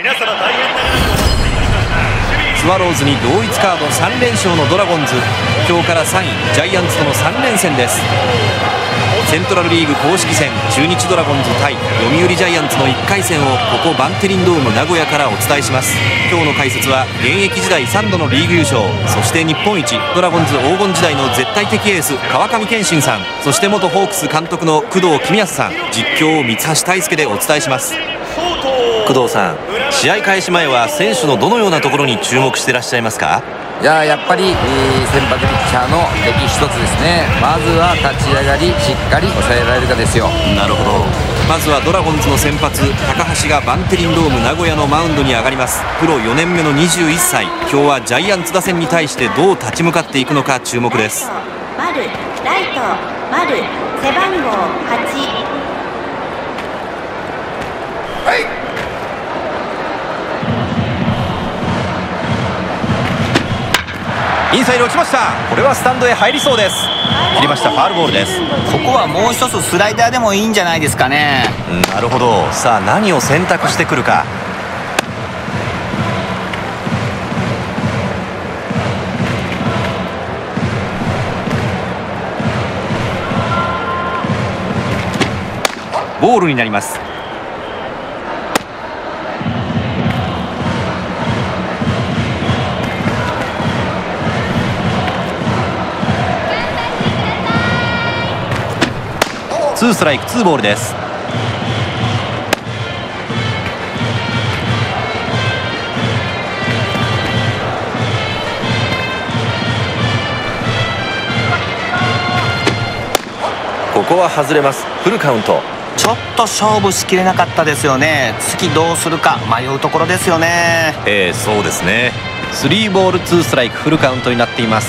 スワローズに同一カード3連勝のドラゴンズ、今日から3位ジャイアンツとの3連戦です。セントラルリーグ公式戦、中日ドラゴンズ対読売ジャイアンツの1回戦をここバンテリンドーム名古屋からお伝えします。今日の解説は現役時代3度のリーグ優勝、そして日本一ドラゴンズ黄金時代の絶対的エース川上憲伸さん、そして元ホークス監督の工藤公康さん、実況を三橋大輔でお伝えします。工藤さん、試合開始前は選手のどのようなところに注目してらっしゃいますか？ やっぱり、先発ピッチャーの出来一つですね。まずは立ち上がりしっかり抑えられるかですよ。 なるほど。まずはドラゴンズの先発高橋がバンテリンドーム名古屋のマウンドに上がります。プロ4年目の21歳、今日はジャイアンツ打線に対してどう立ち向かっていくのか注目です。 丸、ライト、丸、背番号8。 インサイド落ちました。これはスタンドへ入りそうです。切りました。ファウルボールです。 ここはもう一つスライダーでもいいんじゃないですかね。 なるほど。さあ何を選択してくるか。ボールになります。2ストライク2ボールです。ここは外れます。フルカウント。 ちょっと勝負しきれなかったですよね。次どうするか迷うところですよね。 そうですね。3ボール2ストライクフルカウントになっています。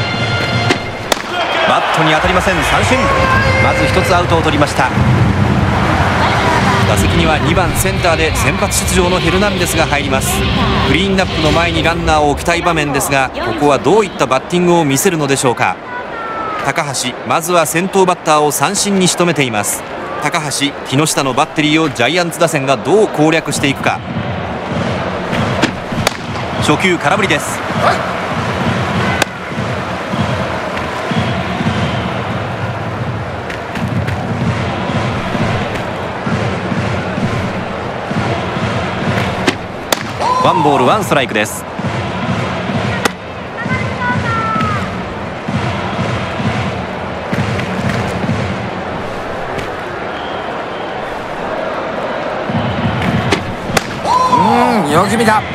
バットに当たりません。三振。まず1つアウトを取りました。打席には2番センターで先発出場のヘルナンデスが入ります。クリーンナップの前にランナーを置きたい場面ですが、ここはどういったバッティングを見せるのでしょうか。高橋、まずは先頭バッターを三振に仕留めています。高橋、木下のバッテリーをジャイアンツ打線がどう攻略していくか。初球空振りです。ワンボールワンストライクです。 よく見た。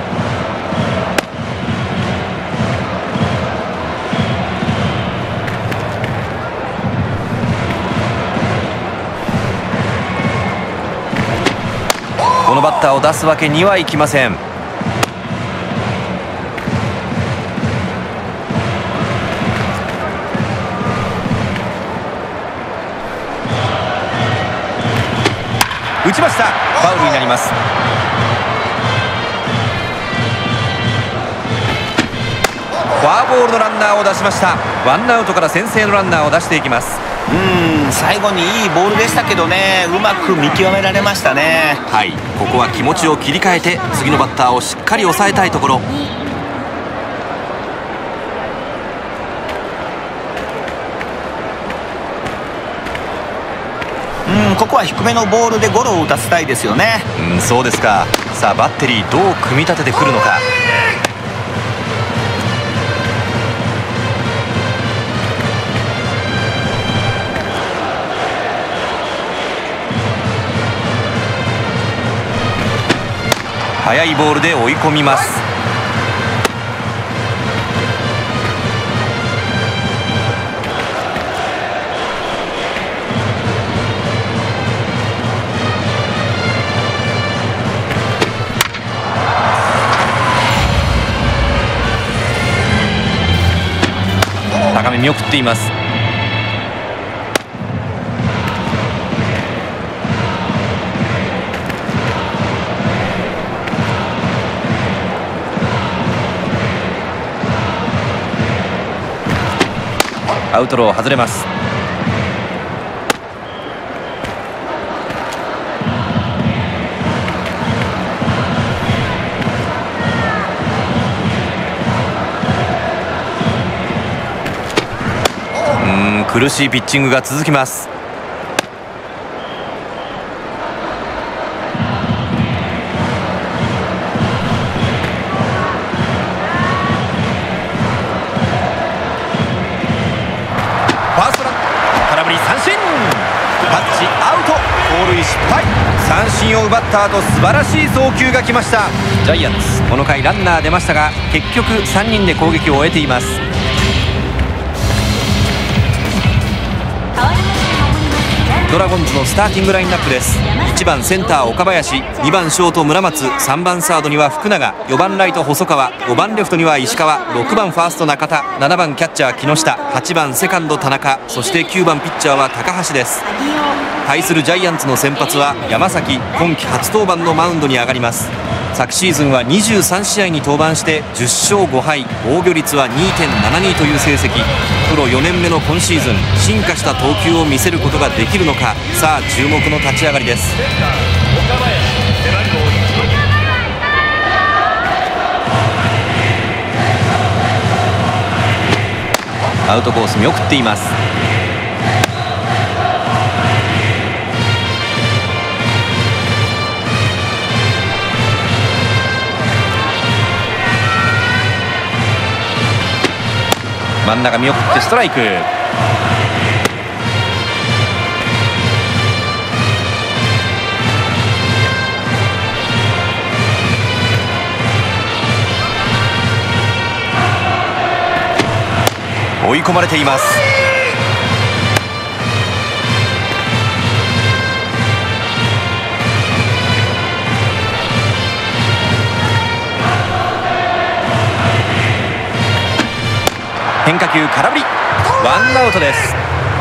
このバッターを出すわけにはいきません。打ちました。ファウルになります。フォアボールのランナーを出しました。ワンアウトから先制のランナーを出していきます。 最後にいいボールでしたけどね、うまく見極められましたね。 はい、ここは気持ちを切り替えて次のバッターをしっかり抑えたいところ。 ここは低めのボールでゴロを打たせたいですよね。 そうですか。さあバッテリーどう組み立ててくるのか。速いボールで追い込みます。高め見送っています。アウトロー外れます。 苦しいピッチングが続きます。ファーストラン、空振り三振、タッチアウト、盗塁失敗、三振を奪った後素晴らしい送球が来ました。ジャイアンツこの回ランナー出ましたが結局3人で攻撃を終えています。ドラゴンズのスターティングラインナップです。1番センター岡林、2番ショート村松、3番サードには福永、4番ライト細川、5番レフトには石川、6番ファースト中田、7番キャッチャー木下、8番セカンド田中、そして9番ピッチャーは高橋です。対するジャイアンツの先発は山崎、今季初登板のマウンドに上がります。昨シーズンは23試合に登板して10勝5敗、防御率は 2.72 という成績。プロ4年目の今シーズン、進化した投球を見せることができるのか、さあ注目の立ち上がりです。アウトコース見送っています。真ん中見送ってストライク。追い込まれています。変化球空振り、ワンアウトです。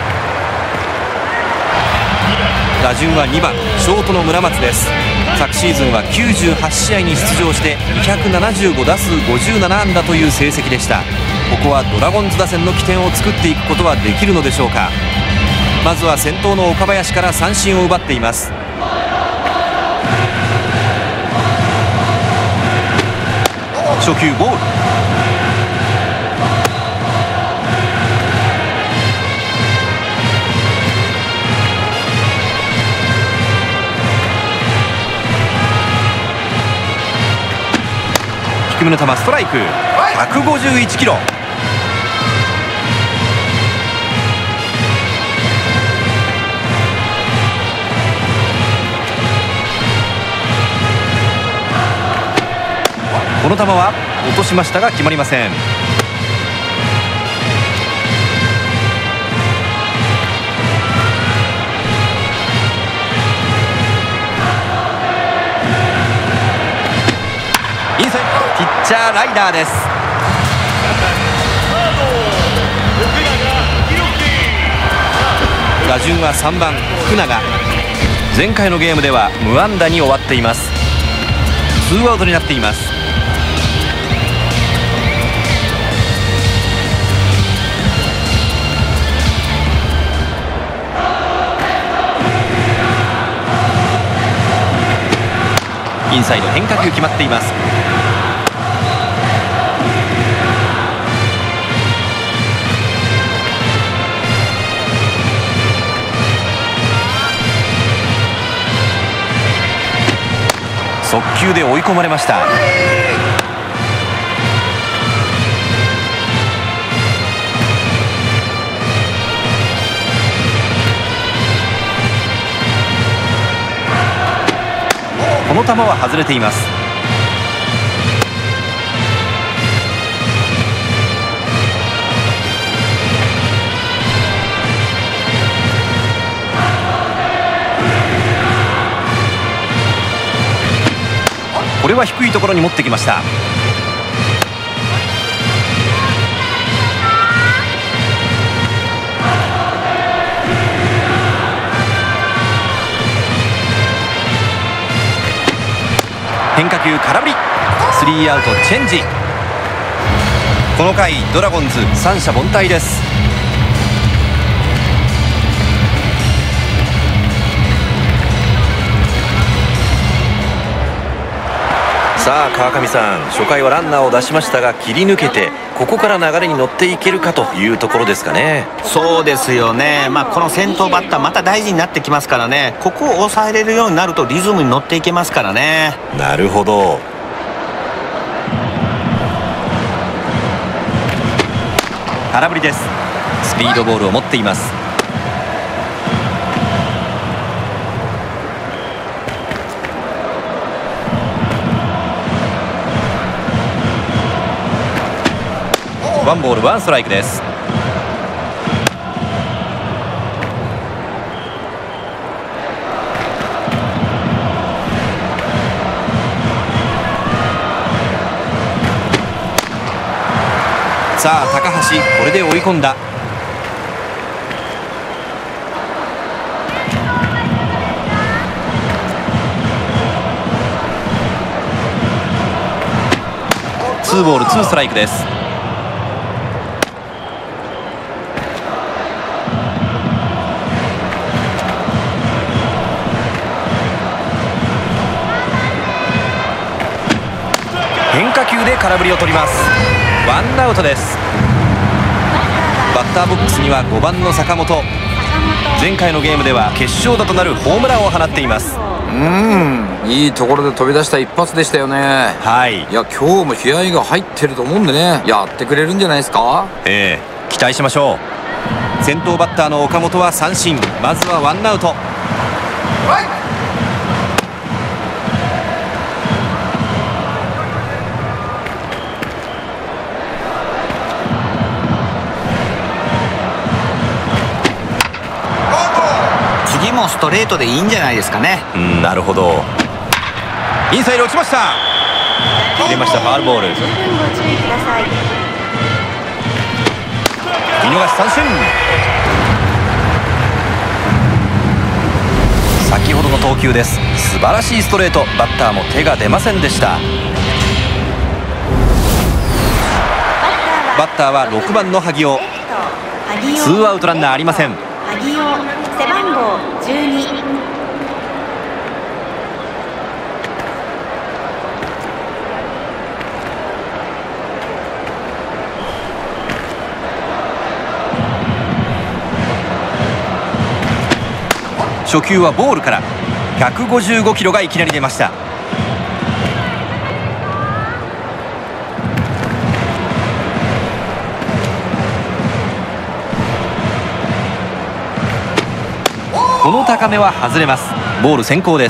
打順は2番ショートの村松です。昨シーズンは98試合に出場して275打数57安打という成績でした。ここはドラゴンズ打線の起点を作っていくことはできるのでしょうか。まずは先頭の岡林から三振を奪っています。初球ボール、低めの球ストライク、151キロ。この球は落としましたが決まりません。インサイド、ピッチャーライダーです。打順は3番福永。前回のゲームでは無安打に終わっています。ツーアウトになっています。インサイド変化球決まっています。速球で追い込まれました。この球は外れています。これは低いところに持ってきました。変化球空振り、スリーアウトチェンジ。この回ドラゴンズ三者凡退です。 さあ川上さん、初回はランナーを出しましたが切り抜けて、ここから流れに乗っていけるかというところですかね。 そうですよね。この先頭バッターまた大事になってきますからね。ここを抑えれるようになるとリズムに乗っていけますからね。 なるほど。空振りです。スピードボールを持っています。ワンボールワンストライクです。さあ高橋、これで追い込んだ。ツーボールツーストライクです。変化球で空振りを取ります。ワンアウトです。バッターボックスには5番の坂本。前回のゲームでは決勝打となるホームランを放っています。 いいところで飛び出した一発でしたよね。 はい。 いや今日も気合が入ってると思うんでね、やってくれるんじゃないですか。 期待しましょう。先頭バッターの岡本は三振。まずはワンアウト。 次もストレートでいいんじゃないですかね。 なるほど。インサイド落ちました。出ました。ファウルボール。 十分ご注意ください。 見逃し三振。先ほどの投球です。素晴らしいストレート。バッターも手が出ませんでした。バッターは6番の萩尾。ツーアウトランナーありません。 萩尾、背番号12。 初球はボールから155キロがいきなり出ました。この高めは外れます。ボール先行です。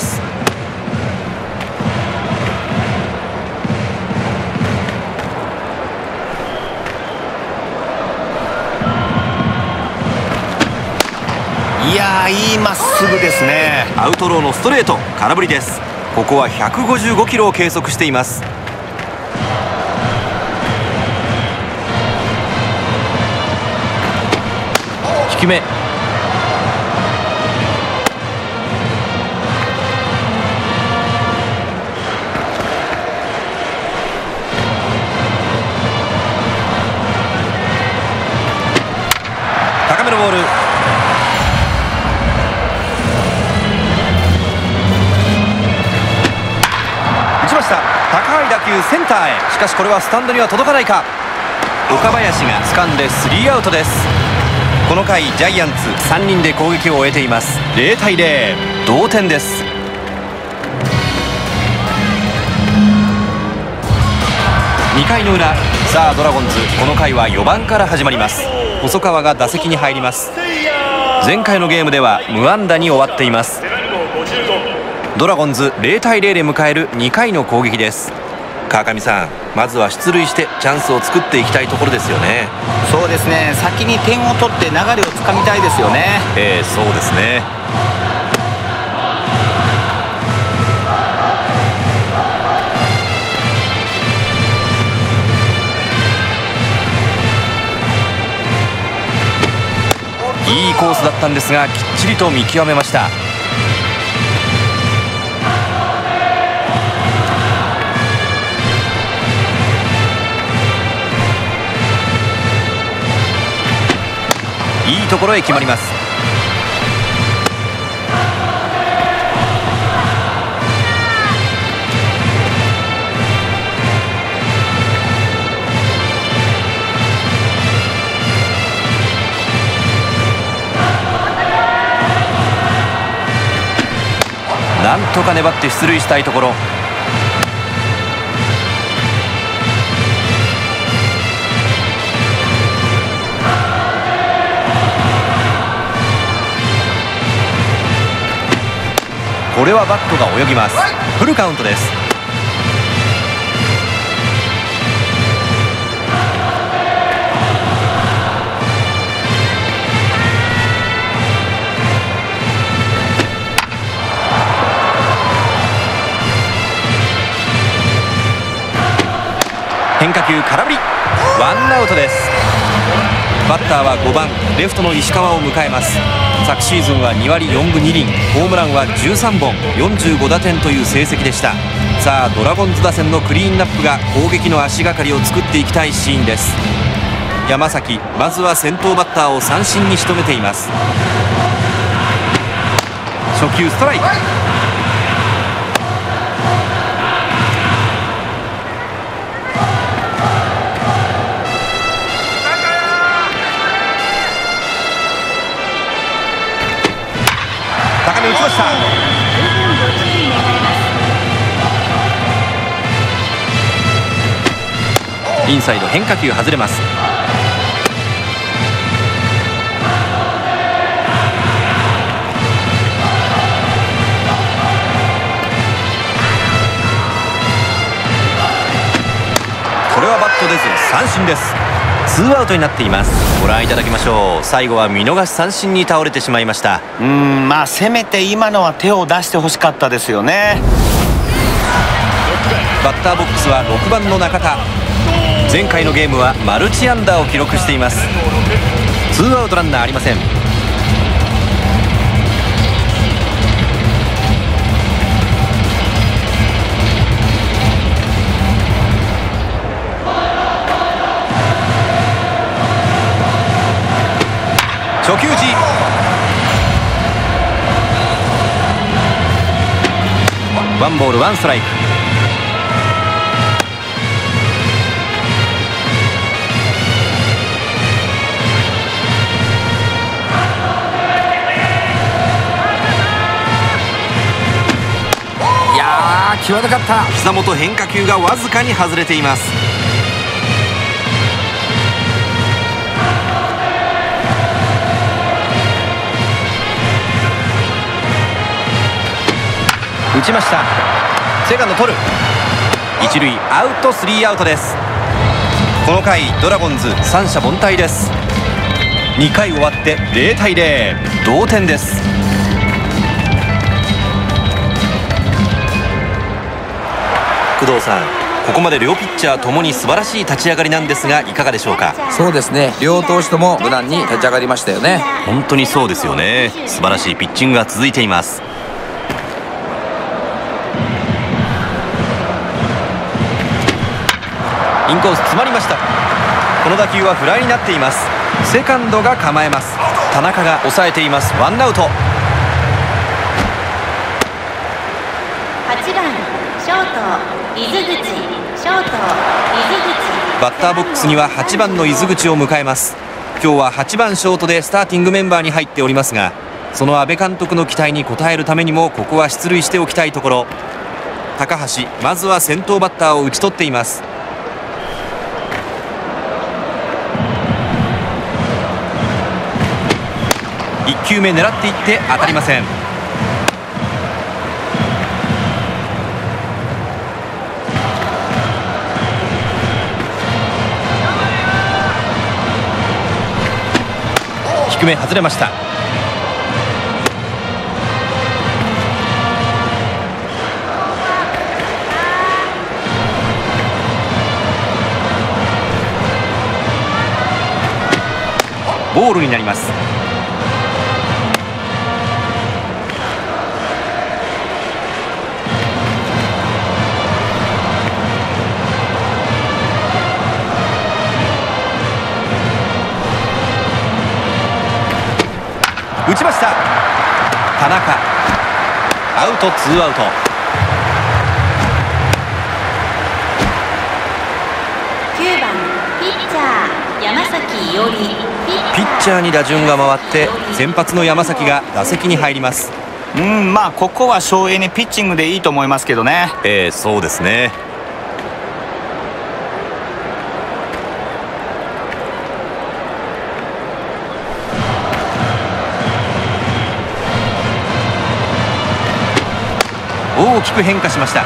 いやー、いいまっすぐですね。 アウトローのストレート、空振りです。ここは155キロを計測しています。低め。高めのボール。打ちました。高い打球センターへ。しかしこれはスタンドには届かないか。岡林が掴んでスリーアウトです。この回ジャイアンツ3人で攻撃を終えています。0対0、同点です。2回の裏、さあドラゴンズ、この回は4番から始まります。細川が打席に入ります。前回のゲームでは無安打に終わっています。ドラゴンズ0対0で迎える2回の攻撃です。川上さん、まずは出塁してチャンスを作っていきたいところですよね。 そうですね。先に点を取って流れをつかみたいですよね。 そうですね。いいコースだったんですが、きっちりと見極めました。いいところへ決まります。 とか粘って出塁したいところ。これはバットが泳ぎます。フルカウントです。変化球空振り、ワンアウトです。バッターは5番レフトの石川を迎えます。昨シーズンは2割4分2厘、ホームランは13本、45打点という成績でした。さあドラゴンズ打線のクリーンナップが攻撃の足がかりを作っていきたいシーンです。山崎、まずは先頭バッターを三振に仕留めています。初球ストライク。高め打ちました。インサイド変化球外れます。これはバット出ず三振です。ツーアウトになっています。ご覧いただきましょう。最後は見逃し三振に倒れてしまいました。 まあせめて今のは手を出してほしかったですよね。 バッターボックスは6番の中田。前回のゲームはマルチ安打を記録しています。ツーアウトランナーありません。初球時、ワンボールワンストライク。 いやー際どかった。 膝元変化球がわずかに外れています。打ちました。セカンド取る。一塁アウト、スリーアウトです。この回ドラゴンズ三者凡退です。2回終わって0対0、同点です。工藤さん、ここまで両ピッチャーともに素晴らしい立ち上がりなんですがいかがでしょうか。 そうですね、両投手とも無難に立ち上がりましたよね。 本当にそうですよね。素晴らしいピッチングが続いています。インコース詰まりました。この打球はフライになっています。セカンドが構えます。田中が抑えています。ワンアウト。 8番ショート伊豆口、ショート伊豆口。 バッターボックスには8番の伊豆口を迎えます。今日は8番ショートでスターティングメンバーに入っておりますが、その阿部監督の期待に応えるためにもここは出塁しておきたいところ。高橋、まずは先頭バッターを打ち取っています。1球目狙っていって当たりません。低め外れました。ボールになります。打ちました。田中アウト、ツーアウト。 9番ピッチャー山崎伊織。 ピッチャーに打順が回って先発の山崎が打席に入ります。 まあここは省エネピッチングでいいと思いますけどね。 そうですね。大きく変化しました。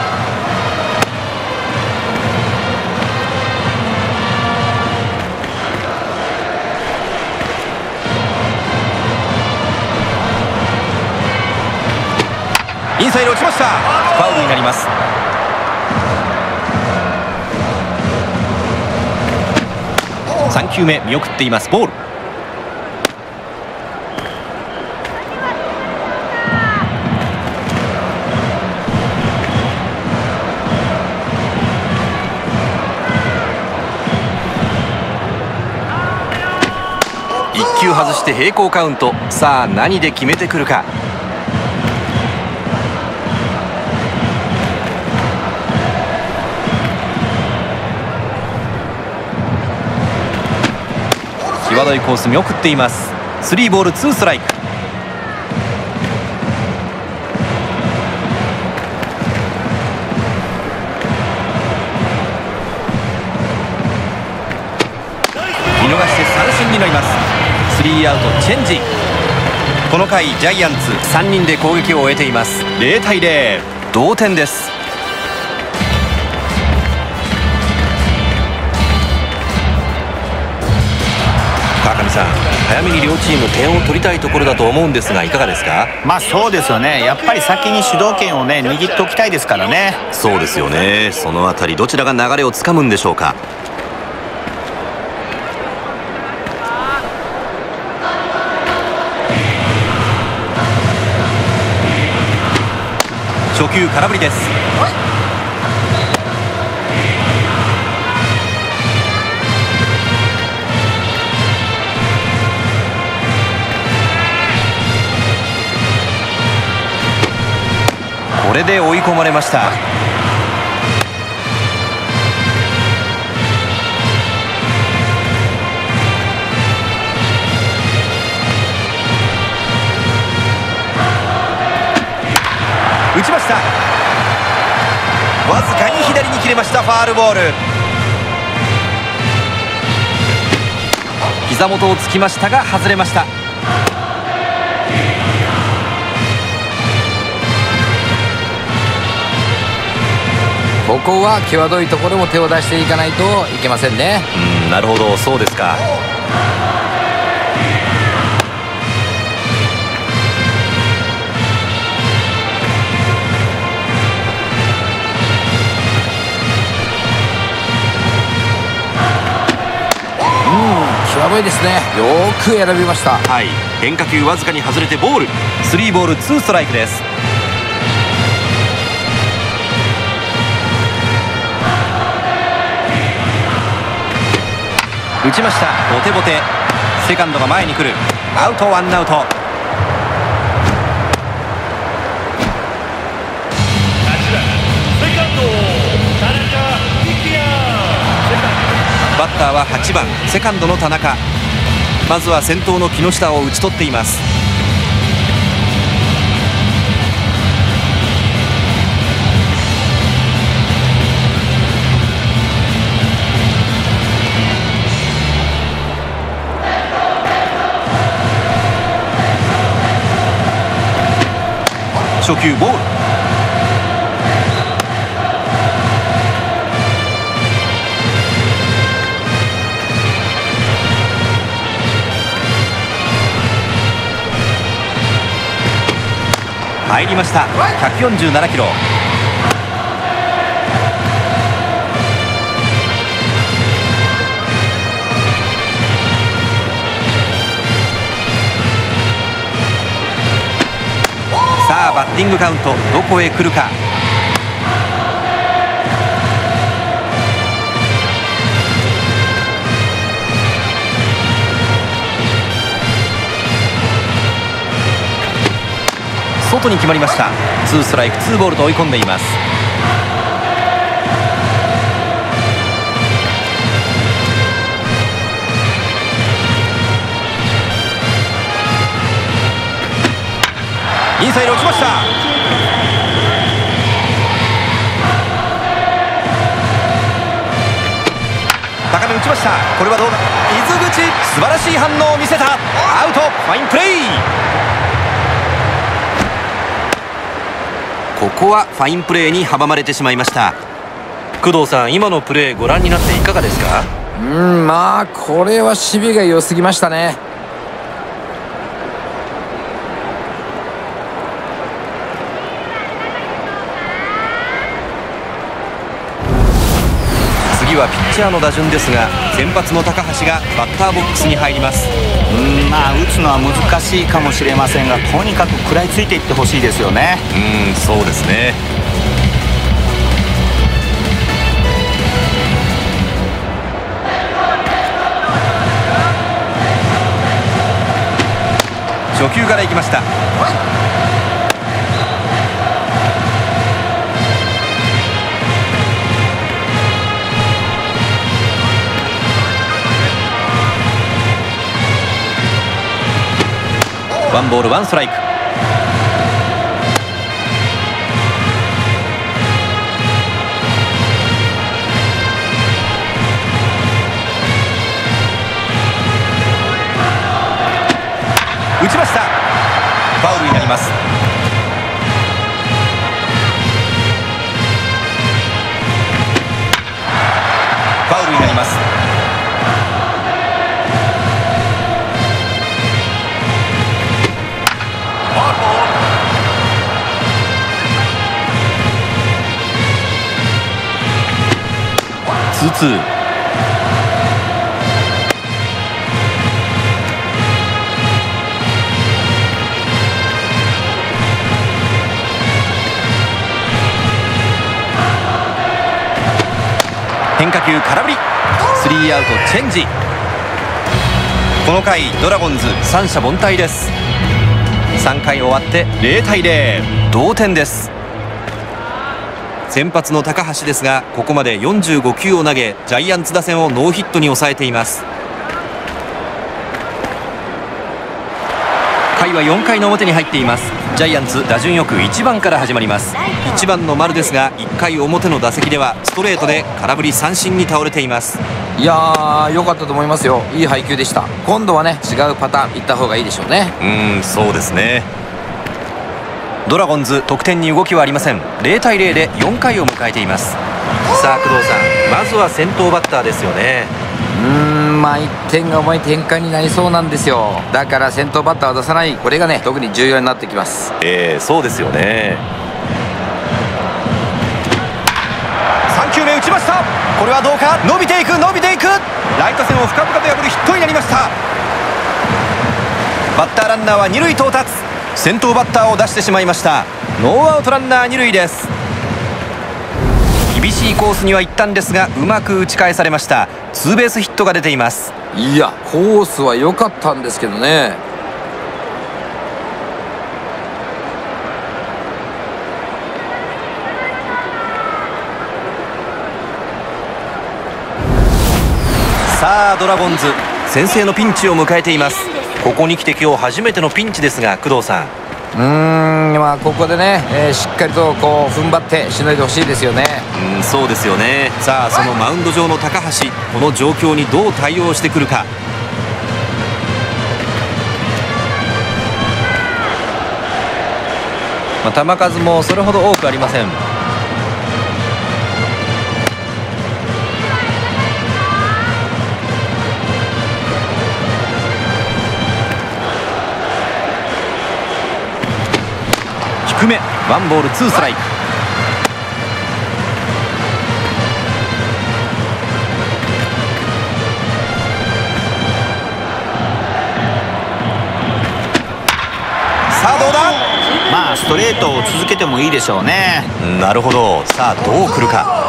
インサイド落ちました。ファウルになります。3球目見送っています。ボール。1球外して平行カウント。さあ何で決めてくるか。際どいコース見送っています。3ボール2ストライク。見逃して三振になります。3アウトチェンジ。この回ジャイアンツ3人で攻撃を終えています。0対0、同点です。川上さん、早めに両チーム点を取りたいところだと思うんですがいかがですか？ まあそうですよね。やっぱり先に主導権をね握っておきたいですからね。 そうですよね。そのあたりどちらが流れをつかむんでしょうか。初球空振りです。これで追い込まれました。打ちました。わずかに左に切れました。ファールボール。膝元をつきましたが外れました。 ここは際どいところも手を出していかないといけませんね。 なるほど、そうですか。 際どいですね。よく選びました。 はい、変化球わずかに外れてボール。3ボール2ストライクです。打ちました。ボテボテ。セカンドが前に来る。アウト、ワンアウト。バッターは8番セカンドの田中。まずは先頭の木下を打ち取っています。初球ボール。入りました。147キロ。さあバッティングカウントどこへ来るか。外に決まりました。2ストライク2ボールと追い込んでいます。インインサイド落ちました。高め打ちました。これはどうだ。伊豆口、素晴らしい反応を見せた。アウト。ファインプレー。ここはファインプレーに阻まれてしまいました。工藤さん、今のプレーご覧になっていかがですか？ まあこれは守備が良すぎましたね。 次はピッチャーの打順ですが、先発の高橋がバッターボックスに入ります。 まあ打つのは難しいかもしれませんが、とにかく食らいついていってほしいですよね。 そうですね。初球からいきました。ワンボールワンストライク。打ちました。ファウルになります。ファウルになります。2-2。変化球空振り。スリーアウトチェンジ。この回ドラゴンズ三者凡退です。3回終わって0対0、同点です。先発の高橋ですが、ここまで45球を投げ、ジャイアンツ打線をノーヒットに抑えています。回は4回の表に入っています。ジャイアンツ打順よく1番から始まります。1番の丸ですが、1回表の打席ではストレートで空振り三振に倒れています。 いやー、良かったと思いますよ。いい配球でした。今度はね、違うパターンいった方がいいでしょうね。 そうですね。ドラゴンズ得点に動きはありません。0対0で4回を迎えています。さあ工藤さん、まずは先頭バッターですよね。 まあ1点が重い展開になりそうなんですよ。だから先頭バッターを出さない、これがね特に重要になってきます。 そうですよね。3球目打ちました。これはどうか。伸びていく伸びていく。ライト線を深々と破るヒットになりました。バッターランナーは2塁到達。先頭バッターを出してしまいました。ノーアウトランナー2塁です。厳しいコースには行ったんですが、うまく打ち返されました。ツーベースヒットが出ています。 いや、コースは良かったんですけどね。 さあドラゴンズ先制のピンチを迎えています。ここに来て今日初めてのピンチですが、工藤さん、 まあここでね、しっかりとこう踏ん張ってしのいでほしいですよね。 そうですよね。さあそのマウンド上の高橋、この状況にどう対応してくるか。球数もそれほど多くありません。低め、ワンボールツーストライク。さあどうだ。 まあストレートを続けてもいいでしょうね。 なるほど。さあどう来るか。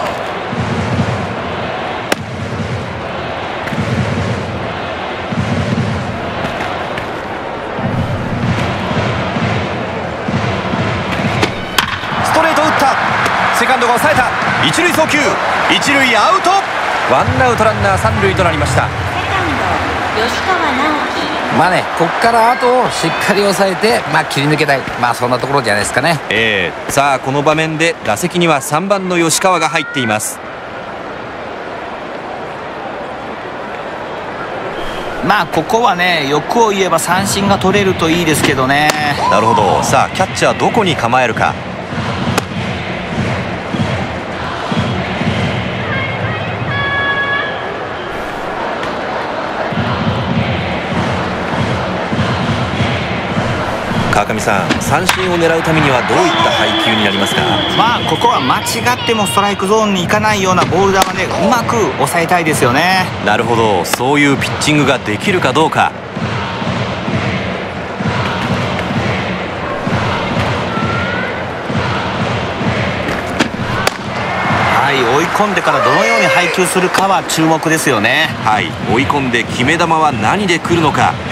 セカンドが抑えた。一塁送球、一塁アウト。ワンアウトランナー三塁となりました。 セカンド吉川直樹まあね、こっから後をしっかり抑えて、切り抜けたい、そんなところじゃないですかね。 さあこの場面で打席には3番の吉川が入っています。 ここはね、欲を言えば三振が取れるといいですけどね。 なるほど。さあキャッチャーどこに構えるか。川上さん、三振を狙うためにはどういった配球になりますか？ ここは間違ってもストライクゾーンに行かないようなボール球でうまく抑えたいですよね。 なるほど。そういうピッチングができるかどうか。 追い込んでからどのように配球するかは注目ですよね。 追い込んで決め球は何で来るのか。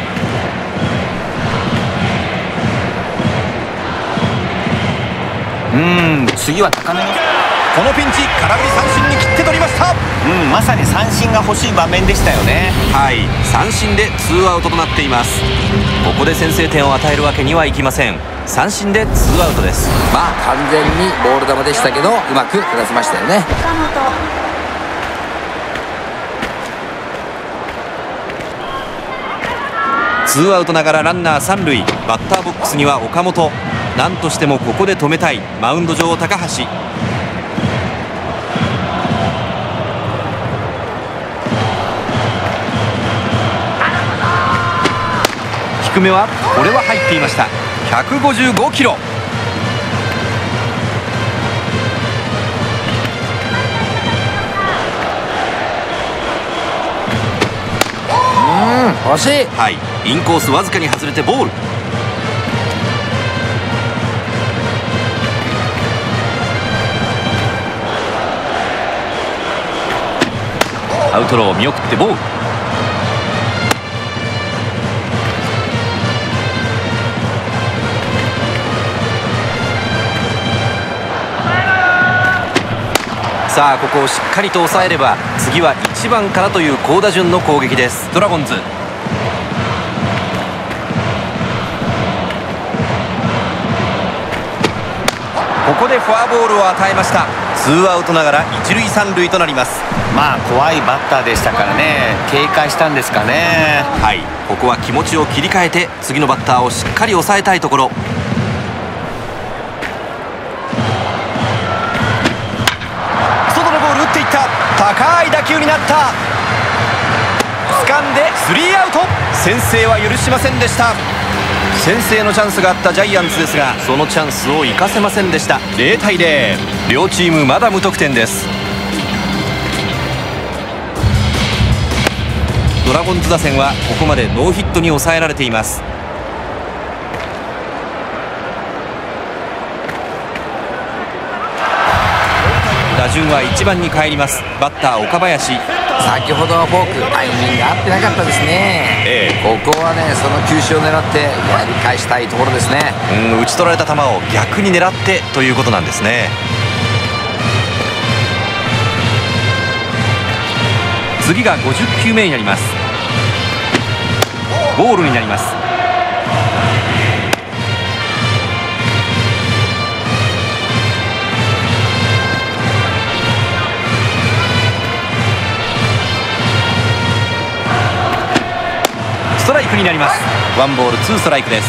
次は高めの、 このピンチ空振り三振に切って取りました。 まさに三振が欲しい場面でしたよね。 三振でツーアウトとなっています。ここで先制点を与えるわけにはいきません。三振でツーアウトです。 完全にボール球でしたけど、うまく振らせましたよね。 岡本、 ツーアウトながらランナー三塁。バッターボックスには岡本。何としてもここで止めたいマウンド上高橋。低めはこれは入っていました。155キロ。 惜しい。 インコースわずかに外れてボール。アウトロー見送ってボール。さあここをしっかりと抑えれば次は1番からという好打順の攻撃です。ドラゴンズ。ここでフォアボールを与えました。ツーアウトながら一塁三塁となります。 怖いバッターでしたからね、警戒したんですかね。 ここは気持ちを切り替えて次のバッターをしっかり抑えたいところ。外のボール打っていった。高い打球になった。掴んでスリーアウト。先制は許しませんでした。先制のチャンスがあったジャイアンツですが、そのチャンスを生かせませんでした。0対0。両チームまだ無得点です。ドラゴンズ打線はここまでノーヒットに抑えられています。打順は1番に帰ります。バッター岡林。 先ほどはフォークタイミング合ってなかったですね。ここはね、その球種を狙ってやり返したいところですね。 打ち取られた球を逆に狙ってということなんですね。次が50球目になります。ボールになります。ストライクになります。ワンボールツーストライクです。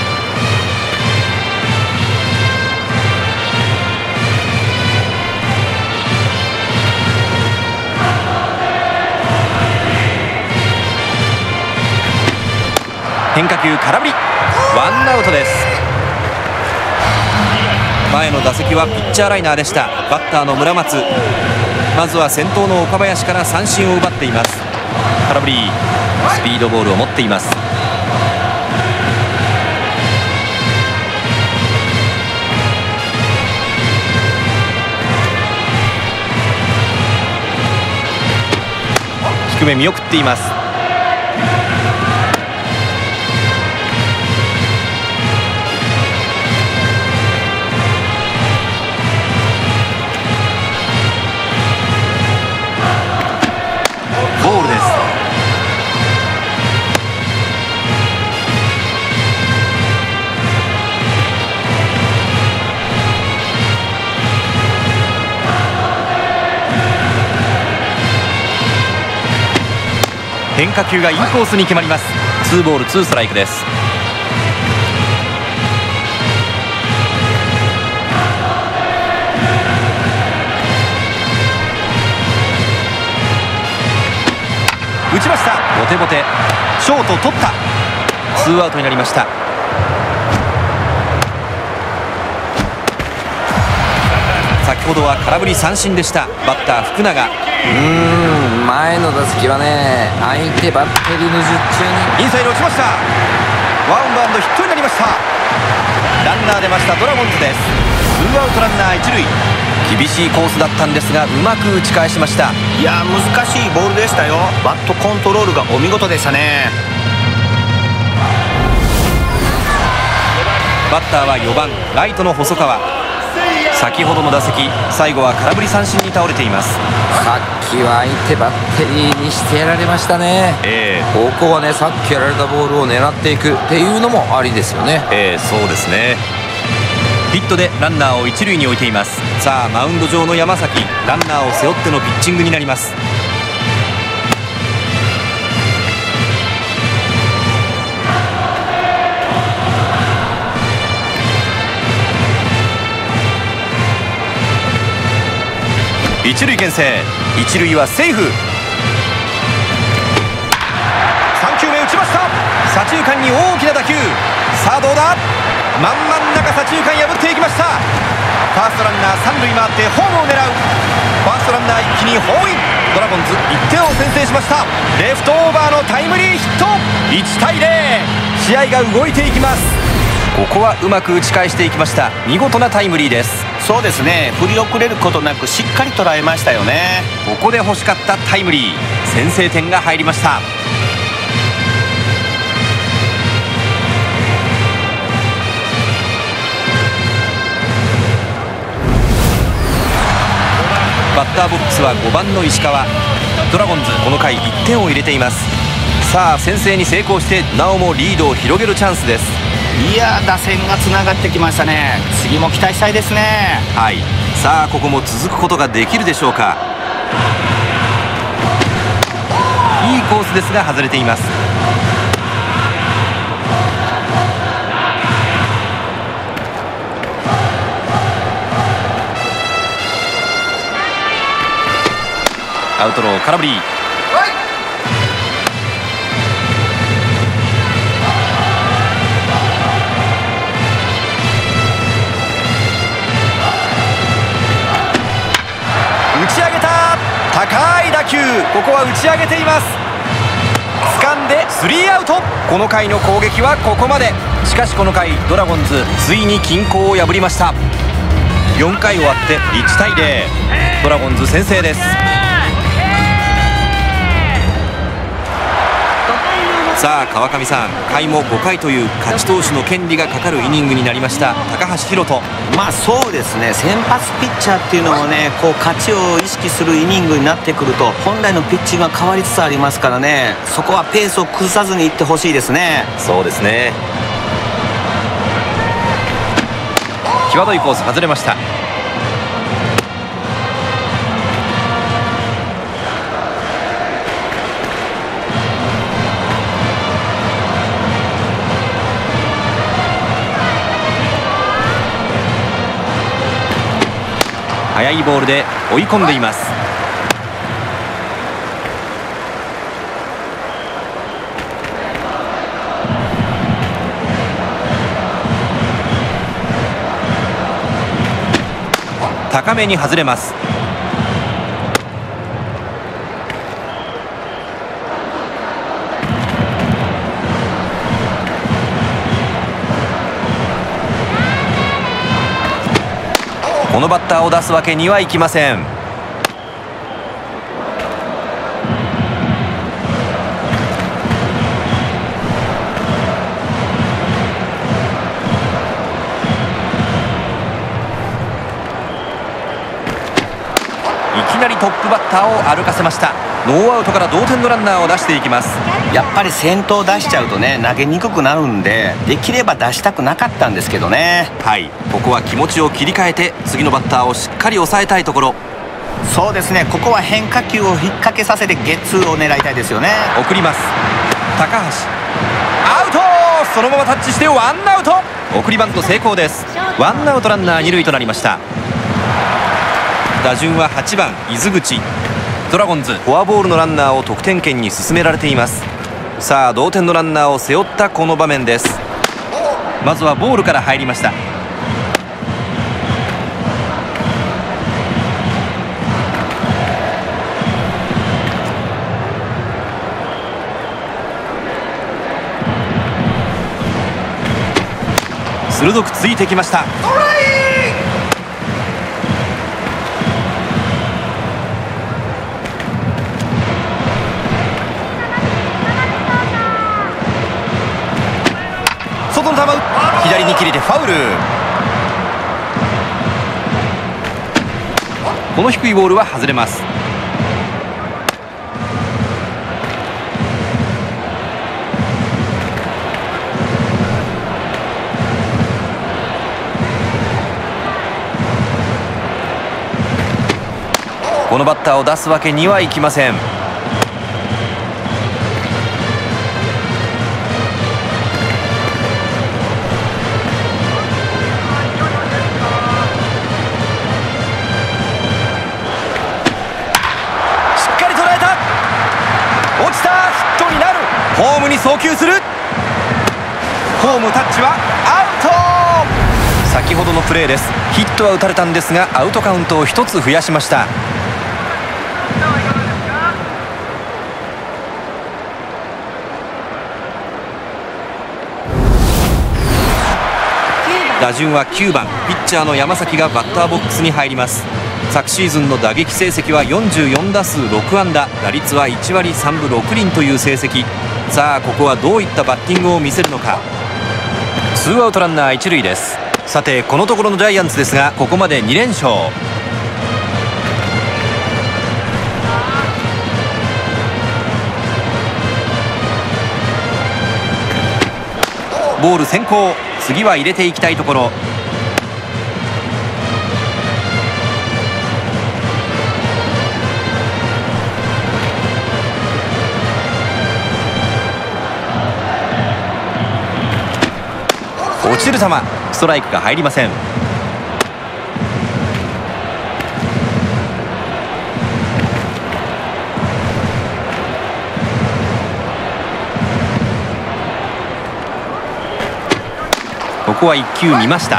変化球空振り。ワンアウトです。前の打席はピッチャーライナーでした。バッターの村松。まずは先頭の岡林から三振を奪っています。空振り。スピードボールを持っています。低め見送っています。ボールです。 変化球がインコースに決まります。2ボール2ストライクです。打ちました。ボテボテ、ショート取った。ツーアウトになりました。先ほどは空振り三振でした。バッター福永。 前の打席はね、相手バッテリーの術中にインサイド落ちました。ワンバウンドヒットになりました。ランナー出ました。ドラゴンズです。ツーアウトランナー一塁。厳しいコースだったんですが、うまく打ち返しました。 いや難しいボールでしたよ。バットコントロールがお見事でしたね。 バッターは4番ライトの細川。先ほどの打席、最後は空振り三振に倒れています。 さっきは相手バッテリーにしてやられましたね。ここはね、さっきやられたボールを狙っていくっていうのもありですよね。 そうですね。ヒットでランナーを一塁に置いています。さあマウンド上の山崎、ランナーを背負ってのピッチングになります。一塁牽制、一塁はセーフ。3球目打ちました。左中間に大きな打球。さあどうだ。真ん中左中間破っていきました。ファーストランナー三塁回ってホームを狙う。ファーストランナー一気にホームイン。ドラゴンズ1点を先制しました。レフトオーバーのタイムリーヒット。1対0、試合が動いていきます。ここはうまく打ち返していきました。見事なタイムリーです。 そうですね、振り遅れることなくしっかり捉えましたよね。 ここで欲しかったタイムリー、先制点が入りました。バッターボックスは5番の石川。ドラゴンズこの回1点を入れています。さあ先制に成功してなおもリードを広げるチャンスです。 いや打線がつながってきましたね。次も期待したいですね。 はい、さあここも続くことができるでしょうか。いいコースですが外れています。アウトロー、空振り。打ち上げた。高い打球、ここは打ち上げています。掴んでスリーアウト。この回の攻撃はここまで。しかしこの回ドラゴンズついに均衡を破りました。4回終わって1対0、ドラゴンズ先制です。さあ川上さん、回も5回という勝ち投手の権利がかかるイニングになりました。高橋宏斗。 そうですね、先発ピッチャーっていうのはね、こう勝ちを意識するイニングになってくると本来のピッチングが変わりつつありますからね、そこはペースを崩さずにいってほしいですね。 そうですね。際どいコース外れました。速いボールで追い込んでいます。高めに外れます。このバッターを出すわけにはいきません。いきなりトップバッターを歩かせました。ノーアウトから同点のランナーを出していきます。 やっぱり先頭出しちゃうとね、投げにくくなるんで、できれば出したくなかったんですけどね。 はい、ここは気持ちを切り替えて次のバッターをしっかり抑えたいところ。 そうですね、ここは変化球を引っ掛けさせてゲッツーを狙いたいですよね。 送ります。高橋アウト、そのままタッチしてワンアウト。送りバント成功です。ワンアウトランナー2塁となりました。打順は8番伊豆口。ドラゴンズフォアボールのランナーを得点圏に進められています。さあ同点のランナーを背負ったこの場面です。まずはボールから入りました。鋭くついてきました。外の球、左に切れてファウル。この低いボールは外れます。このバッターを出すわけにはいきません。ホームに送球する。ホームタッチはアウト。先ほどのプレーです。ヒットは打たれたんですがアウトカウントを1つ増やしました。打順は9番ピッチャーの山崎がバッターボックスに入ります。昨シーズンの打撃成績は44打数6安打、打率は1割3分6厘という成績。さあここはどういったバッティングを見せるのか。ツーアウトランナー1塁です。さてこのところのジャイアンツですがここまで2連勝。ボール先行、次は入れていきたいところ。落ちる球、ストライクが入りません。ここは1球見ました。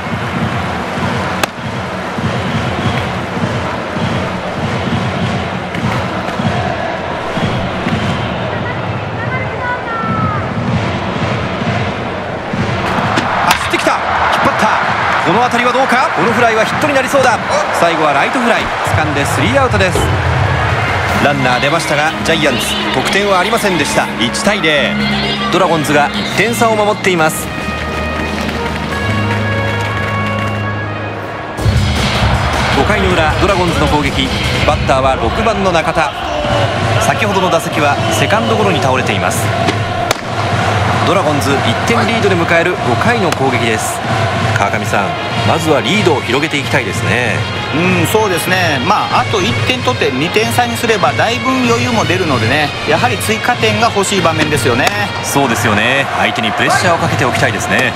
この当たりはどうか。このフライはヒットになりそうだ。最後はライトフライ、掴んで3アウトです。ランナー出ましたがジャイアンツ得点はありませんでした。1対0、ドラゴンズが1点差を守っています。5回の裏ドラゴンズの攻撃、バッターは6番の中田。先ほどの打席はセカンドゴロに倒れています。ドラゴンズ1点リードで迎える5回の攻撃です。川上さん、まずはリードを広げていきたいですね。 そうですね。あと1点取って2点差にすればだいぶ余裕も出るのでね、やはり追加点が欲しい場面ですよね。 そうですよね。相手にプレッシャーをかけておきたいですね。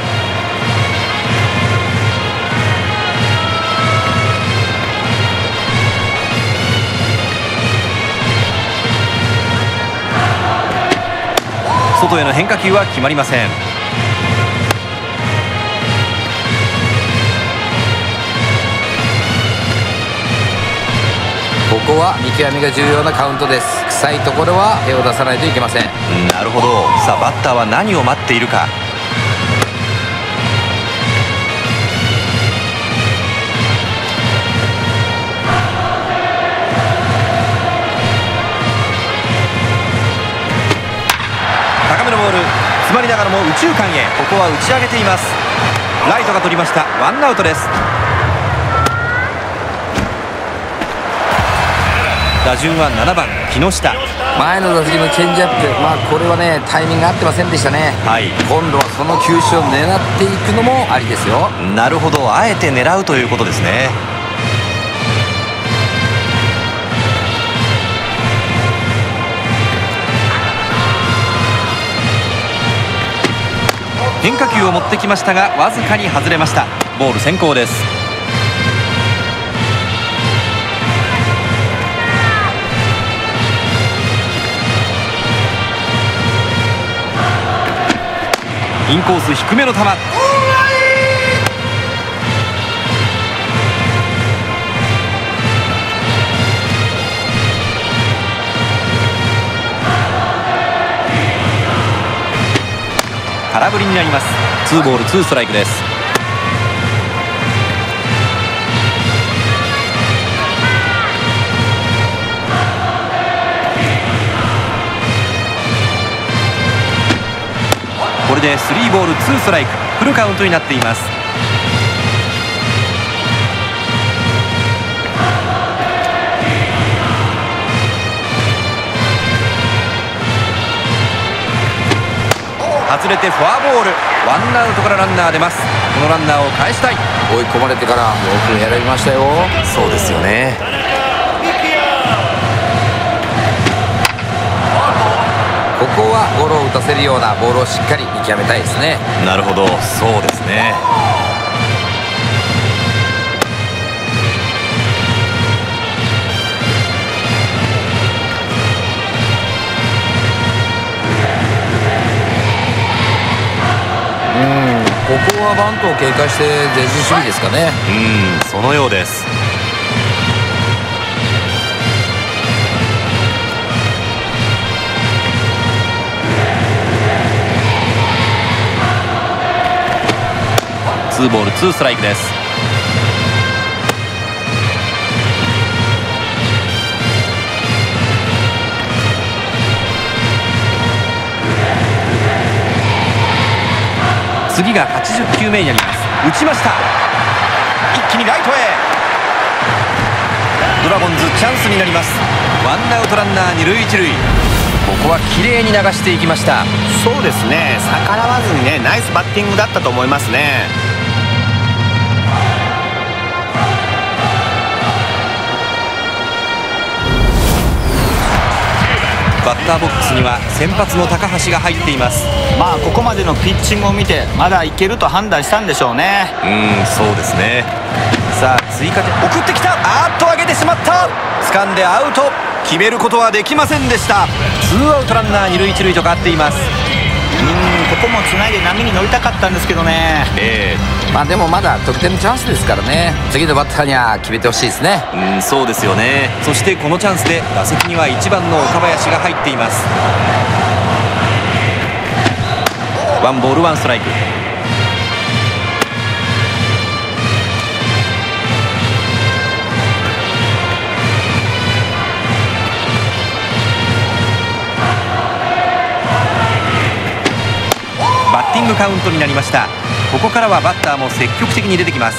外への変化球は決まりません。 ここは見極めが重要なカウントです。臭いところは手を出さないといけません。 なるほど。さあバッターは何を待っているか。高めのボール、詰まりながらも右中間へ。ここは打ち上げています。ライトが取りました。ワンアウトです。打順は7番木下。 前の打席のチェンジアップ、これはねタイミング合ってませんでしたね。今度はその球種を狙っていくのもありですよ。 なるほど、あえて狙うということですね。 変化球を持ってきましたがわずかに外れました。ボール先行です。インコース低めの球、空振りになります。ツーボールツーストライクです。これでスリーボールツーストライク、フルカウントになっています。外れてフォアボール、ワンアウトからランナー出ます。このランナーを返したい。 追い込まれてからよく選びましたよ。 そうですよね。 ここはゴロを打たせるようなボールをしっかり見極めたいですね。 なるほど、そうですね。 ここはバントを警戒して前進守備ですかね。 そのようです。ツーボールツーストライクです。次が80球目になります。打ちました。一気にライトへ。ドラゴンズチャンスになります。ワンアウトランナー二塁一塁。ここは綺麗に流していきました。 そうですね、逆らわずにね、ナイスバッティングだったと思いますね。 バッターボックスには先発の高橋が入っています。 まあここまでのピッチングを見てまだいけると判断したんでしょうね。 そうですね。さあ追加点送ってきた。上げてしまった。掴んでアウト。決めることはできませんでした。ツーアウトランナー二塁一塁と変わっています。 ここもつないで波に乗りたかったんですけどね。 でもまだ得点のチャンスですからね。次のバッターには決めてほしいですね。 そうですよね。そしてこのチャンスで打席には1番の岡林が入っています。ワンボールワンストライク。バッティングカウントになりました。ここからはバッターも積極的に出てきます。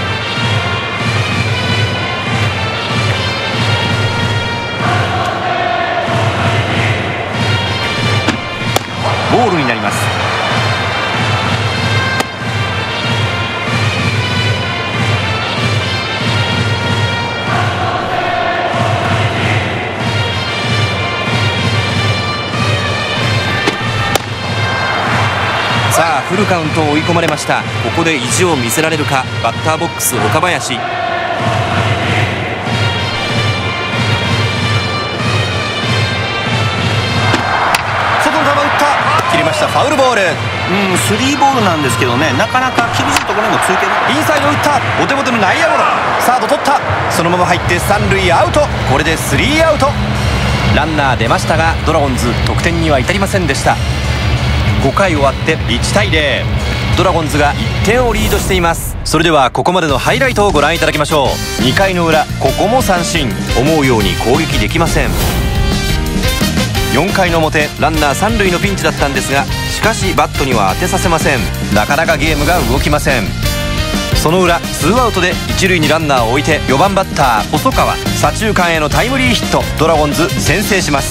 ボールになります。さあフルカウントを追い込まれました。ここで意地を見せられるか。バッターボックス岡林。外の球打った。切りました。ファウルボール。 スリーボールなんですけどね、なかなか厳しいところにもついてる。 インサイド打った。ボテボテの内野ゴロ。サード取った。そのまま入って三塁アウト。これでスリーアウト。ランナー出ましたがドラゴンズ得点には至りませんでした。5回終わって1対0。ドラゴンズが1点をリードしています。それではここまでのハイライトをご覧いただきましょう。2回の裏、ここも三振。思うように攻撃できません。4回の表、ランナー三塁のピンチだったんですが、しかしバットには当てさせません。なかなかゲームが動きません。その裏、ツーアウトで一塁にランナーを置いて4番バッター細川、左中間へのタイムリーヒット。ドラゴンズ先制します。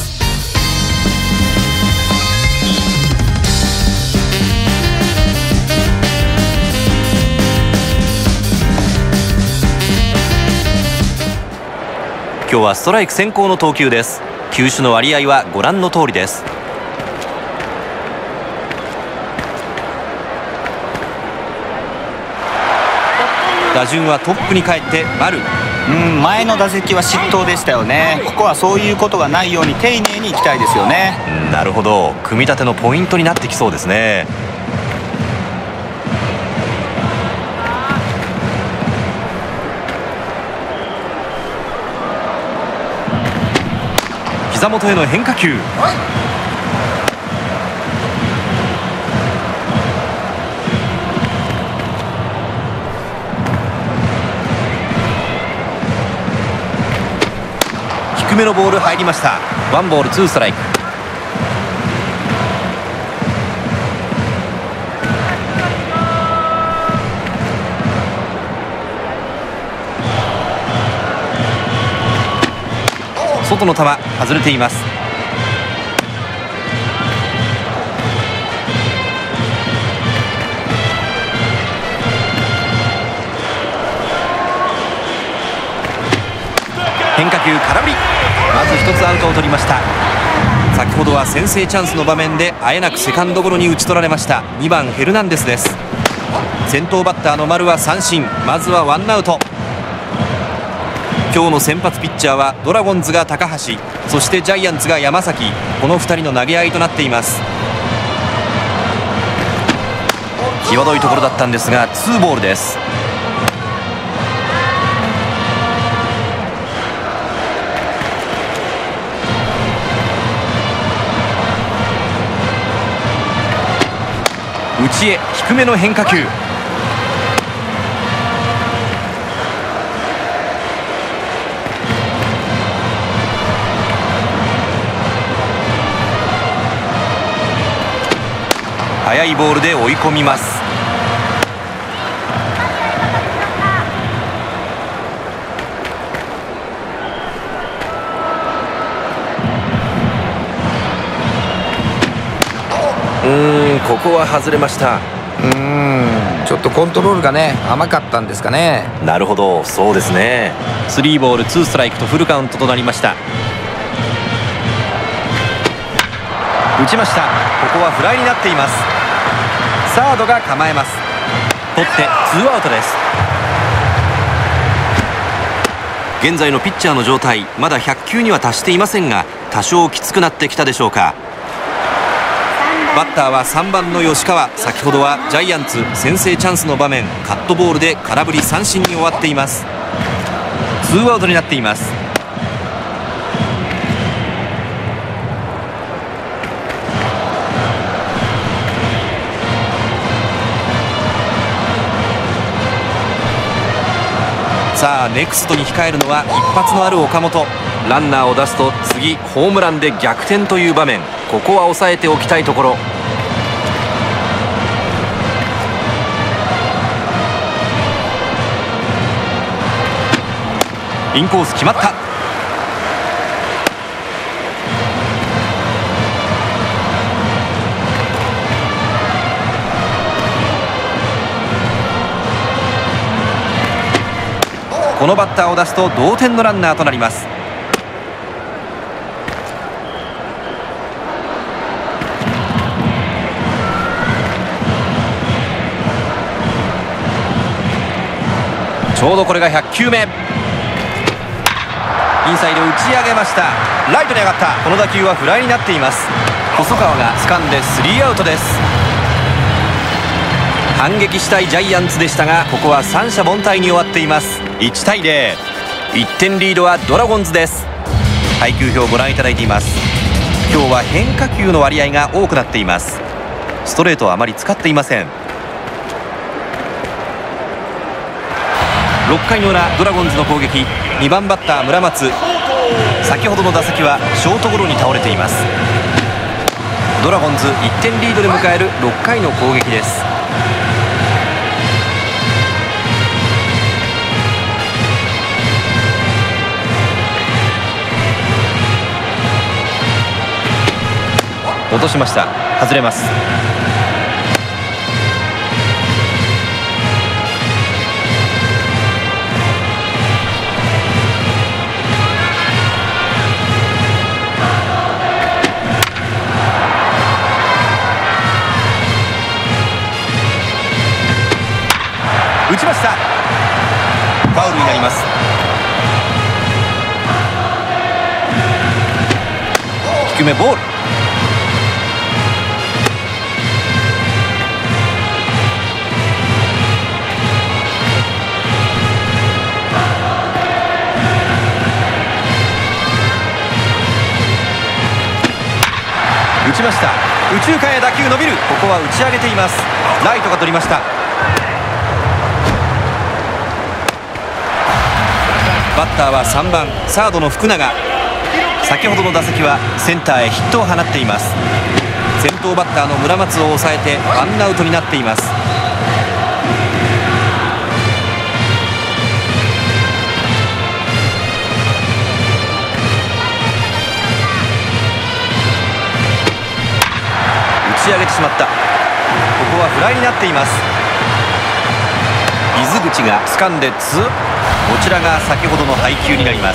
今日はストライク先行の投球です。球種の割合はご覧の通りです。 打順はトップに帰って丸。 前の打席は失投でしたよね。ここはそういうことがないように丁寧にいきたいですよね。 なるほど、組み立てのポイントになってきそうですね。膝元への変化球。低めのボール入りました。ワンボールツーストライク。外の球外れています。変化球空振り。まず一つアウトを取りました。先ほどは先制チャンスの場面であえなくセカンドゴロに打ち取られました。2番ヘルナンデスです。先頭バッターの丸は三振。まずはワンアウト。今日の先発ピッチャーはドラゴンズが高橋、そしてジャイアンツが山崎。この2人の投げ合いとなっています。際どいところだったんですがツーボールです。内へ低めの変化球。速いボールで追い込みます。ここは外れました。 ちょっとコントロールがね甘かったんですかね。 なるほど、そうですね。スリーボールツーストライクとフルカウントとなりました。打ちました。ここはフライになっています。サードが構えます。取ってツーアウトです。現在のピッチャーの状態、まだ100球には達していませんが多少きつくなってきたでしょうか。バッターは3番の吉川。先ほどはジャイアンツ先制チャンスの場面、カットボールで空振り三振に終わっています。ツーアウトになっています。さあネクストに控えるのは一発のある岡本。ランナーを出すと次ホームランで逆転という場面、ここは抑えておきたいところ。インコース決まった。このバッターを出すと同点のランナーとなります。ちょうどこれが100球目。インサイド打ち上げました。ライトに上がった。この打球はフライになっています。細川が掴んでスリーアウトです。反撃したいジャイアンツでしたがここは三者凡退に終わっています。1対0、1点リードはドラゴンズです。配球表をご覧いただいています。今日は変化球の割合が多くなっています。ストレートはあまり使っていません。6回の裏ドラゴンズの攻撃、2番バッター村松。先ほどの打席はショートゴロに倒れています。ドラゴンズ1点リードで迎える6回の攻撃です。落としました。外れます。打ちました。 なります。低めボール。打ちました。右中間へ打球伸びる。ここは打ち上げています。ライトが取りました。バッターは3番サードの福永。先ほどの打席はセンターへヒットを放っています。先頭バッターの村松を抑えてワンアウトになっています。打ち上げてしまった。ここはフライになっています。伊豆口が掴んでツー。こちらが先ほどの配球になります。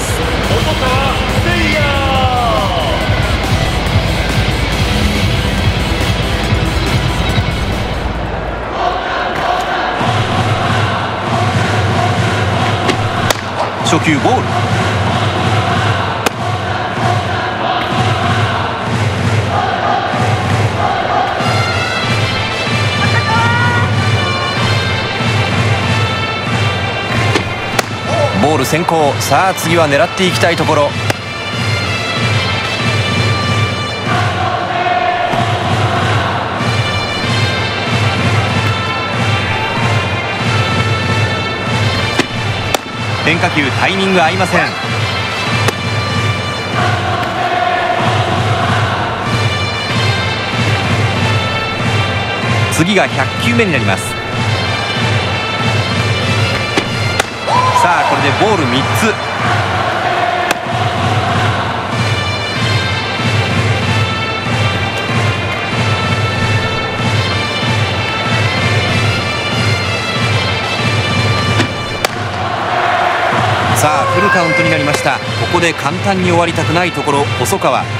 初球ボール。ボール先行。さあ次は狙っていきたいところ。変化球タイミング合いません。次が100球目になります。さあこれでボール3つ。さあフルカウントになりました。ここで簡単に終わりたくないところ。細川、引っ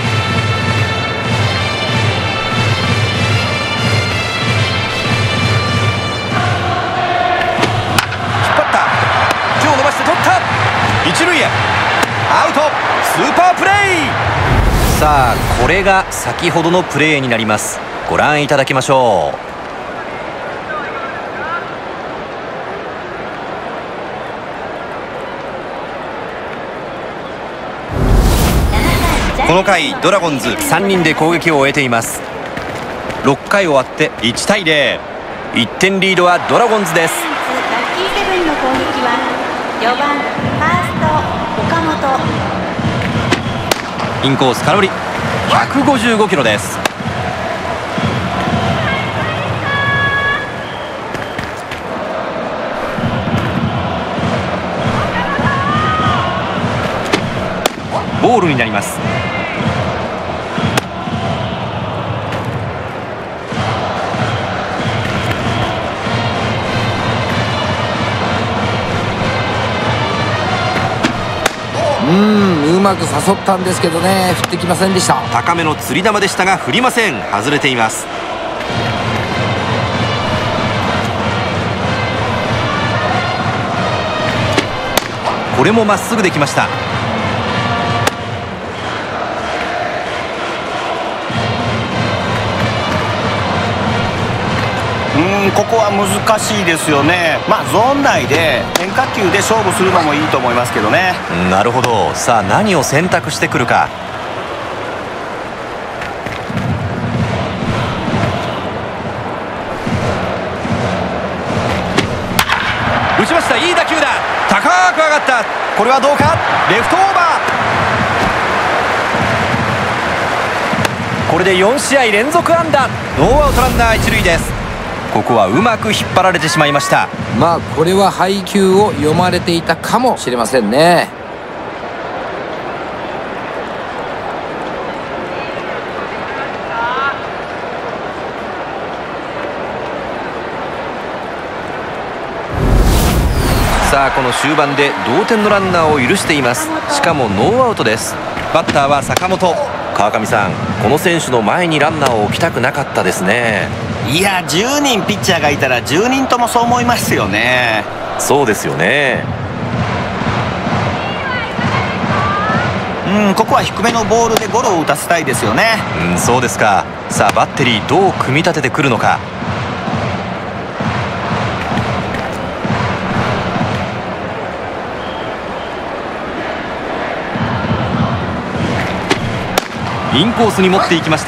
張った。手を伸ばして取った。一塁へアウト。スーパープレー。さあこれが先ほどのプレーになります。ご覧いただきましょう。この回ドラゴンズ3人で攻撃を終えています。6回終わって1対0。1点リードはドラゴンズです。 ラッキーセブンの攻撃は4番ファースト岡本。 インコース空振り。155キロです。ボールになります。 うまく誘ったんですけどね、振ってきませんでした。 高めの釣り球でしたが振りません。外れています。これもまっすぐできました。 ここは難しいですよね。ゾーン内で変化球で勝負するのもいいと思いますけどね。 なるほど。さあ何を選択してくるか。打ちました。いい打球だ。高く上がった。これはどうか。レフトオーバー。これで4試合連続安打。ノーアウトランナー一塁です。ここはうまく引っ張られてしまいました。 これは配球を読まれていたかもしれませんね。 さあこの終盤で同点のランナーを許しています。しかもノーアウトです。バッターは坂本。川上さん、この選手の前にランナーを置きたくなかったですね。 いや、10人ピッチャーがいたら10人ともそう思いますよね。 そうですよね。 ここは低めのボールでゴロを打たせたいですよね。 そうですか。さあバッテリーどう組み立ててくるのか。インコースに持っていきました。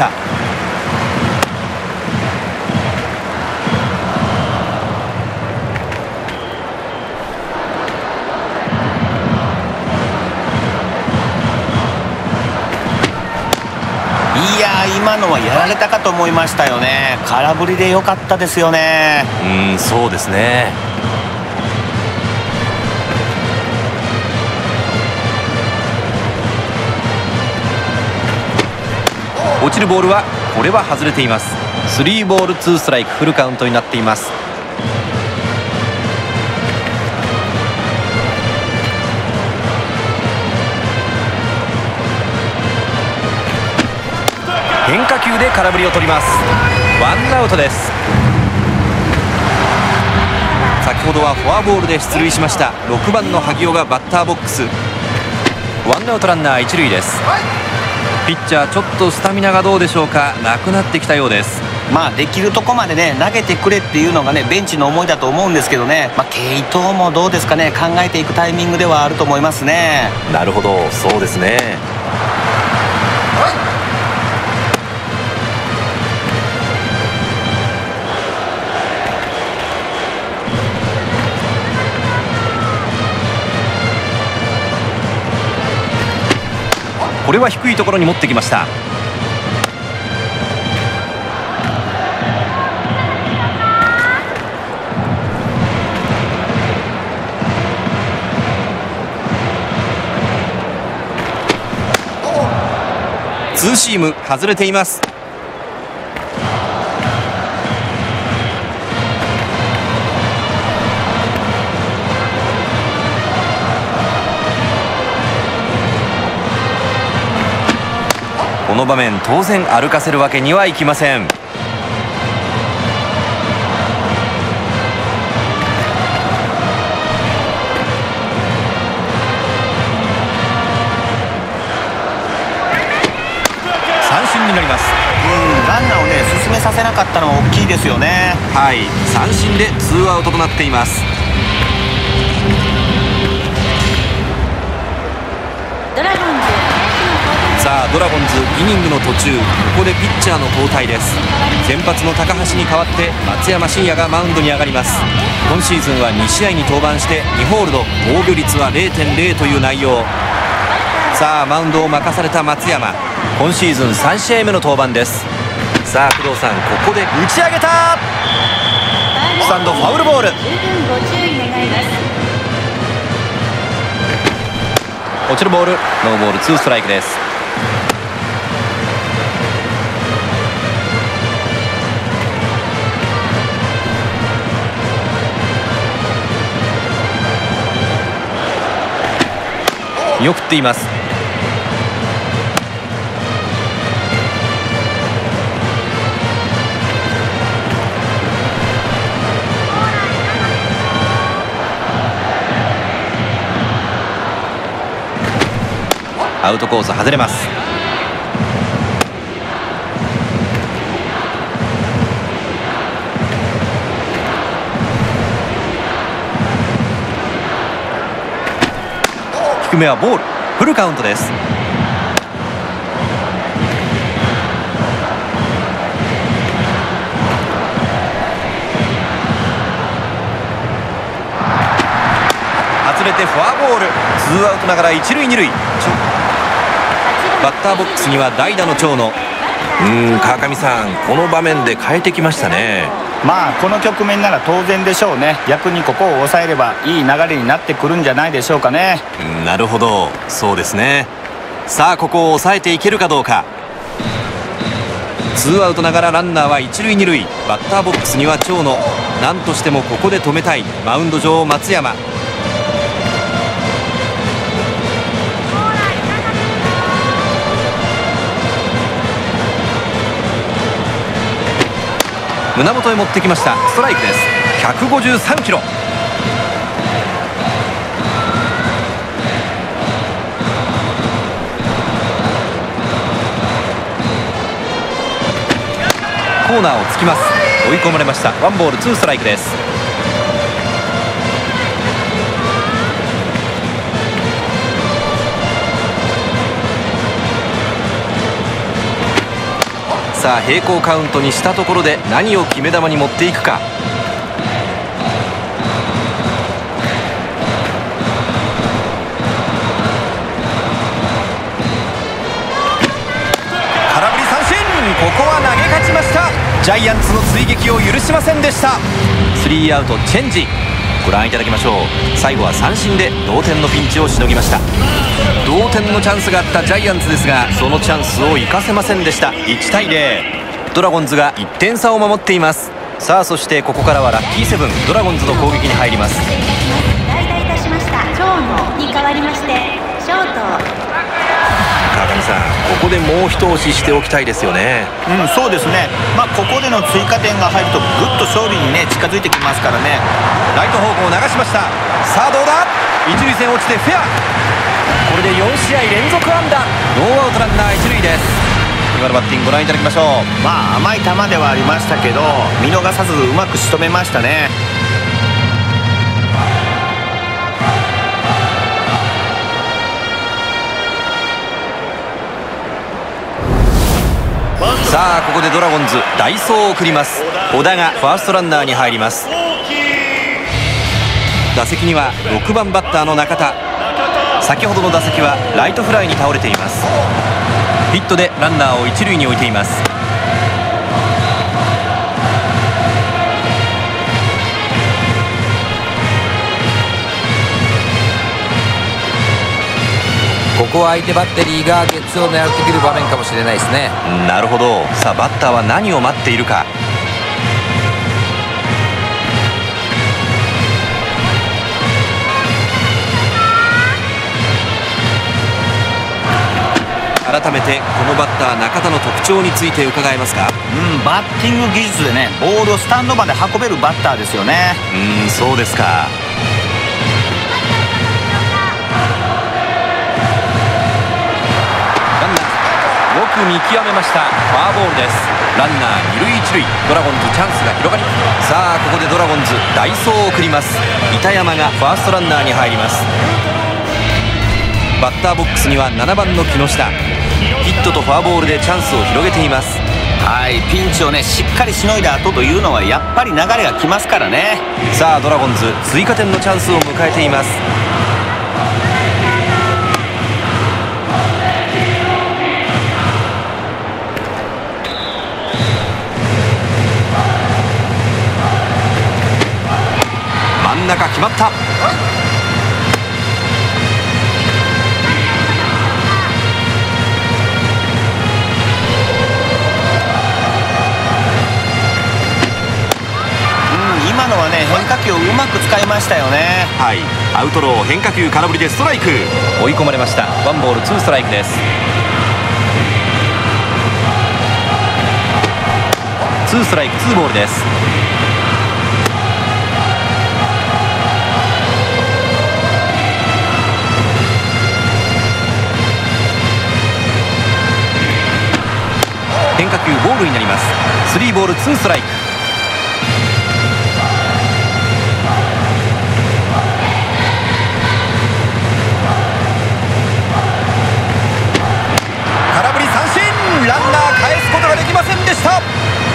いやー、今のはやられたかと思いましたよね。空振りで良かったですよね。 そうですね。落ちるボールはこれは外れています。3ボール2ストライク、フルカウントになっています。変化球で空振りを取ります。ワンアウトです。先ほどはフォアボールで出塁しました6番の萩尾がバッターボックス。ワンアウトランナー1塁です。ピッチャーちょっとスタミナがどうでしょうか。なくなってきたようです。 できるとこまでね投げてくれっていうのがねベンチの思いだと思うんですけどね、継投もどうですかね、考えていくタイミングではあると思いますね。 なるほど、そうですね。これは低いところに持ってきました。ツーシーム外れています。この場面当然歩かせるわけにはいきません。三振になります。 ランナーをね進めさせなかったのは大きいですよね。 はい、三振でツーアウトとなっています。 ドラゴンズさあドラゴンズイニングの途中、ここでピッチャーの交代です。先発の高橋に代わって松山真也がマウンドに上がります。今シーズンは2試合に登板して2ホールド、防御率は 0.0 という内容。さあマウンドを任された松山、今シーズン3試合目の登板です。さあ工藤さん、ここで打ち上げたスタンド、ファウルボール。 十分ご注意願います。 落ちるボール、ノーボール2ストライクです。見送っています。アウトコース外れます。低めはボール、フルカウントです。外れてフォアボール、ツーアウトながら一塁二塁。バッターボックスには代打の長野。川上さん、この場面で変えてきましたね。 この局面なら当然でしょうね。逆にここを抑えればいい流れになってくるんじゃないでしょうかね。 なるほど、そうですね。さあここを抑えていけるかどうか。ツーアウトながらランナーは一塁二塁。バッターボックスには長野。何としてもここで止めたいマウンド上松山。胸元へ持ってきました。ストライクです。153キロ。 コーナーを突きます。追い込まれました。ワンボールツーストライクです。さあ平行カウントにしたところで何を決め球に持っていくか。空振り三振、ここは投げ勝ちました。ジャイアンツの追撃を許しませんでした。スリーアウトチェンジ、ご覧いただきましょう。最後は三振で同点のピンチをしのぎました。同点のチャンスがあったジャイアンツですが、そのチャンスを生かせませんでした。1対0、ドラゴンズが1点差を守っています。さあそしてここからはラッキーセブン、ドラゴンズの攻撃に入ります。 代打いたしました長野に代わりましてショート。 川上さん、ここでもう一押ししておきたいですよね。 そうですね。ここでの追加点が入るとぐっと勝利にね近づいてきますからね。 ライト方向を流しました。さあどうだ、一塁線落ちてフェア。これで4試合連続安打、ノーアウトランナー一塁です。今のバッティングご覧いただきましょう。 甘い球ではありましたけど見逃さずうまく仕留めましたね。 さあここでドラゴンズ代走を送ります。小田がファーストランナーに入ります。打席には6番バッターの中田。先ほどの打席はライトフライに倒れています。ヒットでランナーを一塁に置いています。 ここは相手バッテリーがゲッツーを狙ってくる場面かもしれないですね。 なるほど。さあバッターは何を待っているか。改めてこのバッター中田の特徴について伺えますか。 バッティング技術でねボールをスタンドまで運べるバッターですよね。 そうですか。よく見極めました。フォアボールです。ランナー二塁一塁、ドラゴンズチャンスが広がり、さあここでドラゴンズ代走を送ります。板山がファーストランナーに入ります。バッターボックスには7番の木下。ヒットとフォアボールでチャンスを広げています。 ピンチをねしっかりしのいだ後というのはやっぱり流れがきますからね。 さあドラゴンズ追加点のチャンスを迎えています。真ん中決まった。 今のはね変化球をうまく使いましたよね。 アウトロー、変化球空振りでストライク。追い込まれました。ワンボールツーストライクです。ツーストライクツーボールです。変化球ボールになります。スリーボールツーストライク。空振り三振、ランナー返すことができませんでした。 1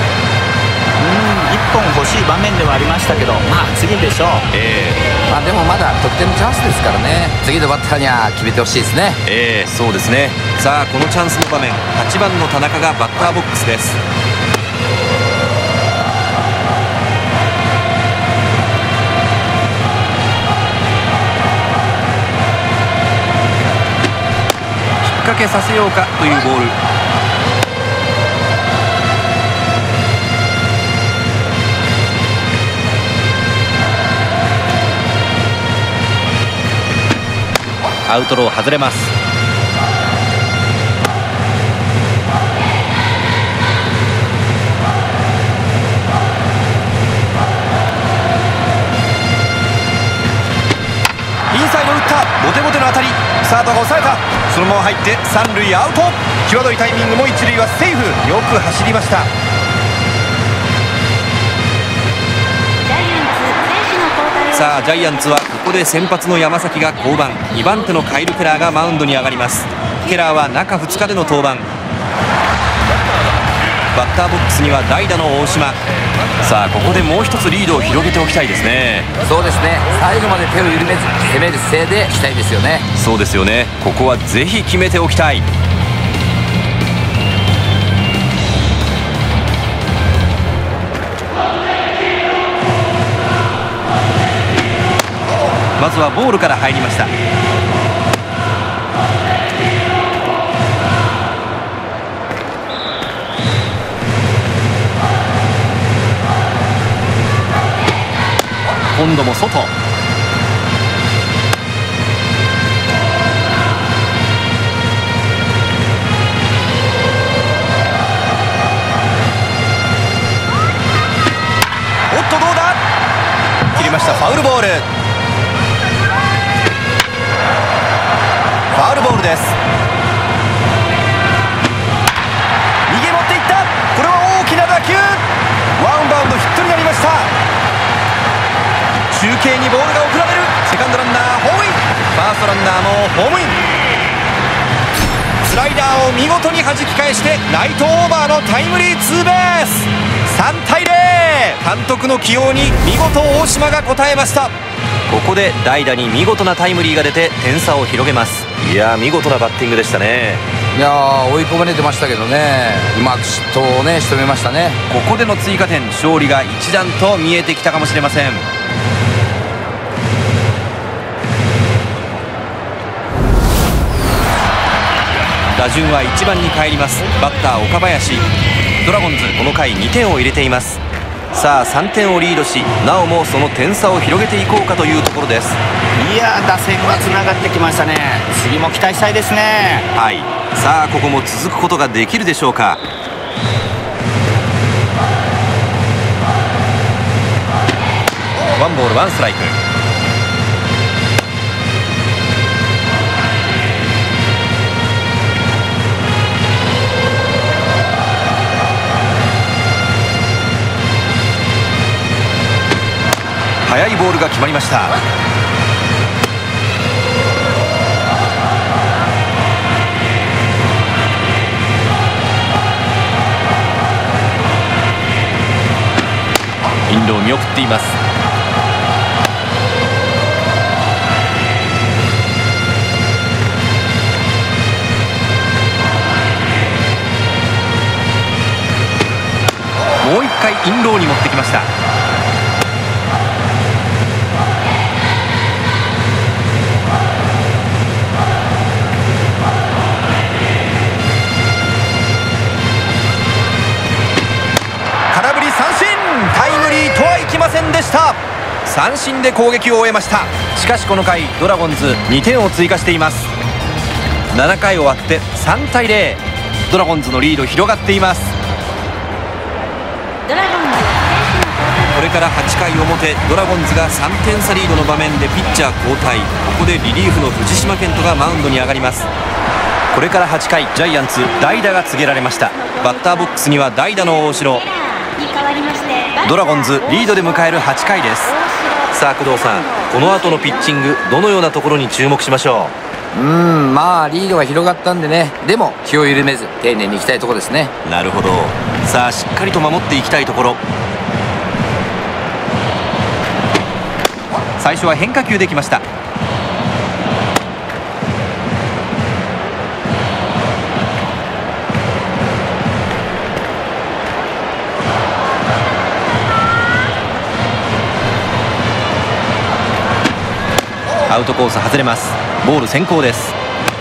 本欲しい場面ではありましたけど次でしょう。 でもまだ得点のチャンスですからね。次のバッターには決めてほしいですね。 そうですね。さあこのチャンスの場面、8番の田中がバッターボックスです。引っ掛けさせようかというボール。アウトロー外れます。インサイド打った。ボテボテの当たり、サードが抑えた。そのまま入って三塁アウト。際どいタイミングも一塁はセーフ。よく走りました。 さあジャイアンツはここで先発の山崎が降板、2番手のカイル・ケラーがマウンドに上がります。ケラーは中2日での登板。バッターボックスには代打の大島。さあここでもう一つリードを広げておきたいですね。 そうですね、最後まで手を緩めず攻める姿勢でしたいですよね。 そうですよね、ここはぜひ決めておきたい。まずはボールから入りました。今度も外。右おっとどうだ、切りました。ファウルボール、ファウルボールです。右へ持っていった、これは大きな打球、ワンバウンドヒットになりました。中継にボールが送られる。セカンドランナーホームイン、ファーストランナーもホームイン。スライダーを見事に弾き返してライトオーバーのタイムリーツーベース。3対0、監督の起用に見事大島が応えました。ここで代打に見事なタイムリーが出て点差を広げます。いやー、見事なバッティングでしたね。 いやー、追い込まれてましたけどね、うまく失投をね仕留めましたね。 ここでの追加点、勝利が一段と見えてきたかもしれません。打順は1番に帰ります。バッター岡林。ドラゴンズこの回2点を入れています。さあ3点をリードし、なおもその点差を広げていこうかというところです。 いや打線がつながってきましたね。次も期待したいですね。 はい、さあここも続くことができるでしょうか。ワンボールワンストライク。速いボールが決まりました。インロー見送っています。もう一回インローに持ってきました。三振で攻撃を終えました。しかしこの回ドラゴンズ2点を追加しています。7回終わって3対0、ドラゴンズのリード広がっています。 ドラゴンズこれから8回表、ドラゴンズが3点差リードの場面でピッチャー交代。ここでリリーフの藤島健人がマウンドに上がります。これから8回、ジャイアンツ代打が告げられました。バッターボックスには代打の大城。ドラゴンズリードで迎える8回です。さあ工藤さん、この後のピッチングどのようなところに注目しましょう。 まあリードが広がったんでね、でも気を緩めず丁寧にいきたいところですね。 なるほど。さあしっかりと守っていきたいところ。最初は変化球できました。アウトコース外れます。ボール先行です。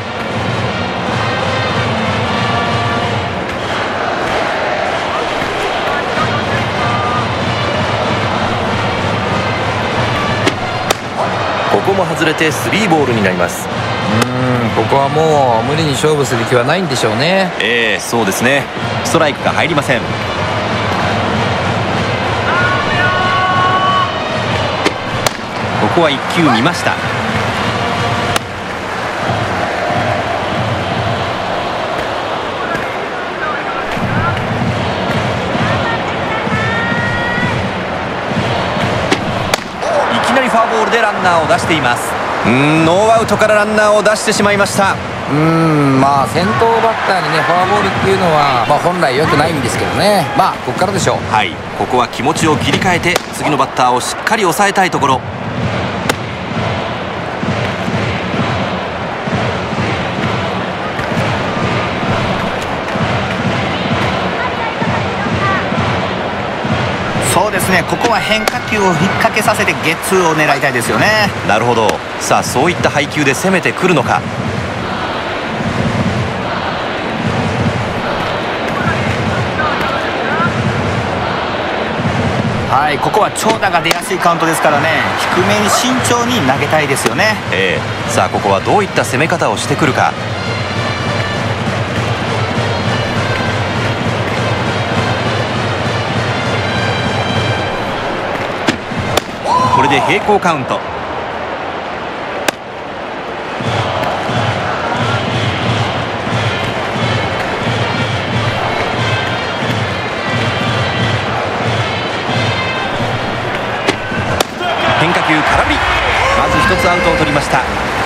ここも外れてスリーボールになります。 ここはもう無理に勝負する気はないんでしょうね。 そうですね。ストライクが入りません。ここは1球見ました。いきなりフォアボールでランナーを出しています。ノーアウトからランナーを出してしまいました。 まあ先頭バッターにねフォアボールっていうのは、本来良くないんですけどね。ここからでしょう。 はい、ここは気持ちを切り替えて次のバッターをしっかり抑えたいところ。 そうですね、ここは変化球を引っ掛けさせてゲッツーを狙いたいですよね。 なるほど。さあそういった配球で攻めてくるのか。 はい、ここは長打が出やすいカウントですからね、低めに慎重に投げたいですよね。 さあここはどういった攻め方をしてくるか。これで並行カウント。変化球空振り。まず一つアウトを取りました。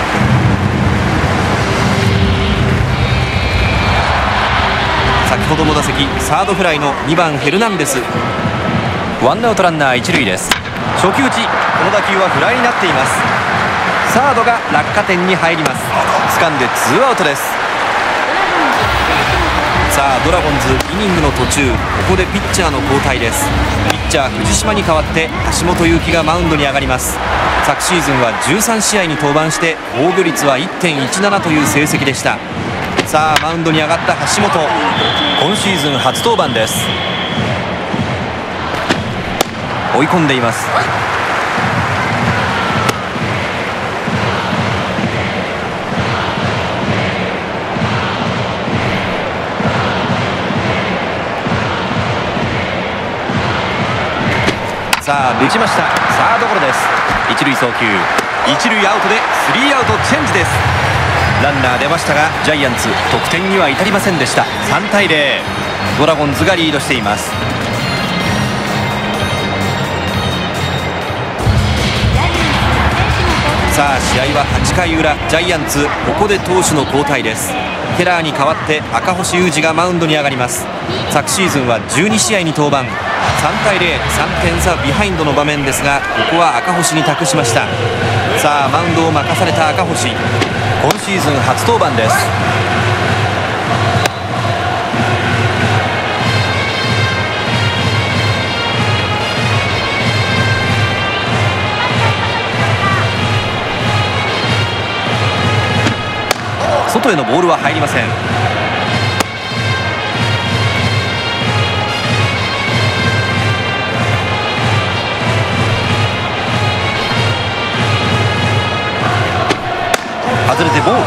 先ほどの打席サードフライの2番ヘルナンデス。ワンアウトランナー一塁です。初球打ち、この打球はフライになっています。サードが落下点に入ります。掴んでツーアウトです。さあドラゴンズイニングの途中、ここでピッチャーの交代です。ピッチャー藤島に代わって橋本裕樹がマウンドに上がります。昨シーズンは13試合に登板して防御率は 1.17 という成績でした。さあマウンドに上がった橋本、今シーズン初登板です。追い込んでいます。さあ打ちました。サードゴロです。一塁送球、一塁アウトでスリーアウトチェンジです。ランナー出ましたがジャイアンツ得点には至りませんでした。3対0、ドラゴンズがリードしています。さあ試合は8回裏、ジャイアンツここで投手の交代です。ケラーに代わって赤星優志がマウンドに上がります。昨シーズンは12試合に登板。3対0、3点差ビハインドの場面ですが、ここは赤星に託しました。さあマウンドを任された赤星、今シーズン初登板です。外へのボールは入りません。外れてボール。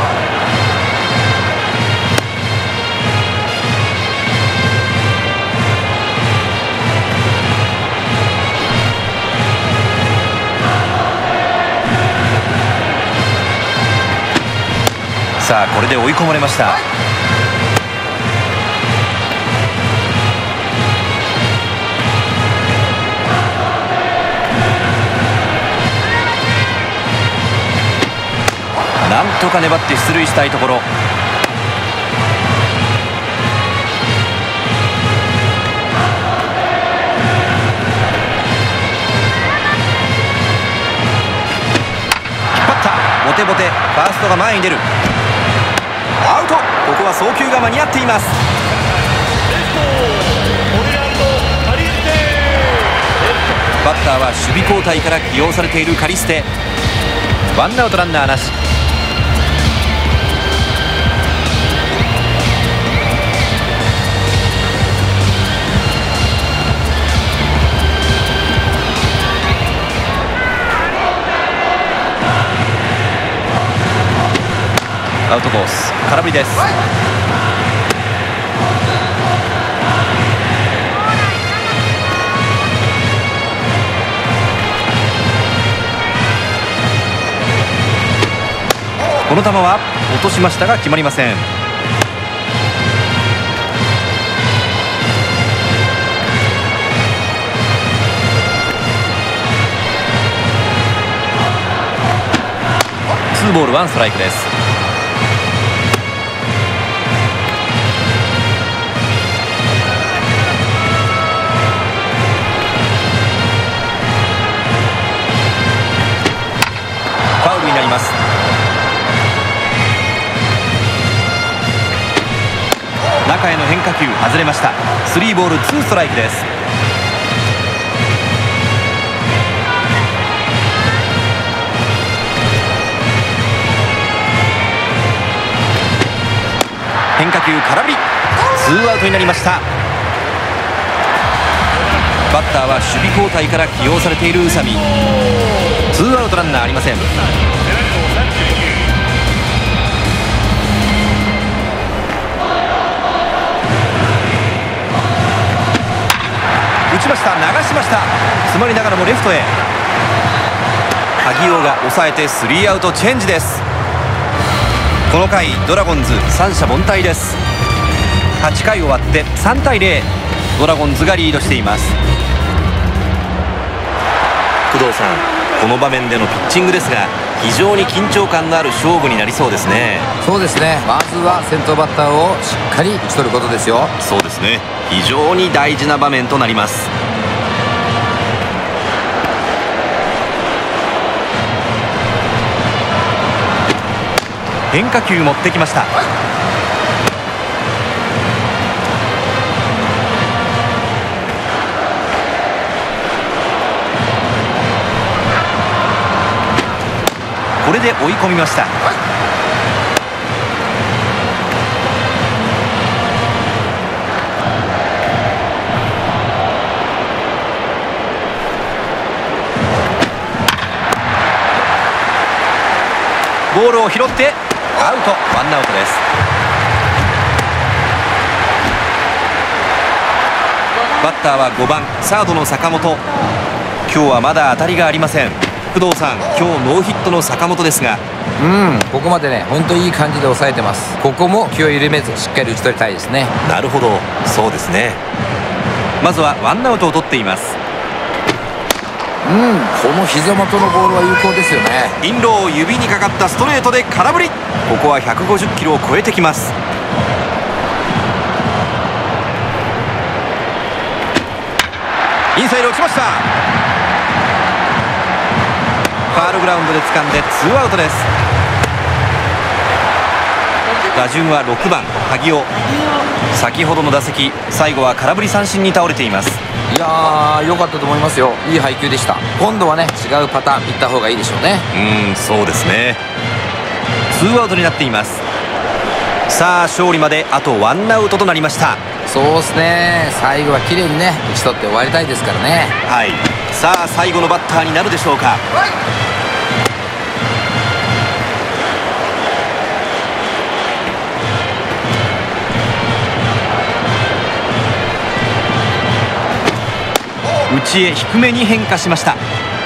さあこれで追い込まれました。なんとか粘って出塁したいところ。引っ張った、ボテボテ、ファーストが前に出る。アウト。ここは送球が間に合っています。バッターは守備交代から起用されているカリステ。ワンアウトランナーなし。アウトコース、空振りです。この球は落としましたが決まりません。 2ボール1ストライクです。ファウルになります。中への変化球外れました。3ボール2ストライクです。変化球空振り、2アウトになりました。バッターは守備交代から起用されている宇佐美。2アウトランナーありません。打ちました、流しました。詰まりながらもレフトへ。萩尾が抑えて3アウトチェンジです。この回ドラゴンズ三者凡退です。8回終わって3対0、ドラゴンズがリードしています。工藤さん、この場面でのピッチングですが、非常に緊張感のある勝負になりそうですね。 そうですね、まずは先頭バッターをしっかり打ち取ることですよ。 そうですね、非常に大事な場面となります。変化球持ってきました。これで追い込みました。ボールを拾ってアウト、ワンアウトです。バッターは5番サードの坂本。今日はまだ当たりがありません。工藤さん、今日ノーヒットの坂本ですが、 ここまでね、本当いい感じで抑えてます。ここも気を緩めずしっかり打ち取りたいですね。 なるほど、そうですね。まずはワンアウトを取っています。 この膝元のボールは有効ですよね。 インローを指にかかったストレートで空振り。ここは150キロを超えてきます。インサイド落ちました。ファールグラウンドで掴んで2アウトです。打順は6番萩尾。先ほどの打席、最後は空振り三振に倒れています。 いやー、良かったと思いますよ。いい配球でした。今度はね、違うパターンいった方がいいでしょうね。 そうですね。2アウトになっています。さあ、勝利まであと1アウトとなりました。 そうですね、最後は綺麗にね打ち取って終わりたいですからね。 はい、さあ最後のバッターになるでしょうか。内へ低めに変化しました。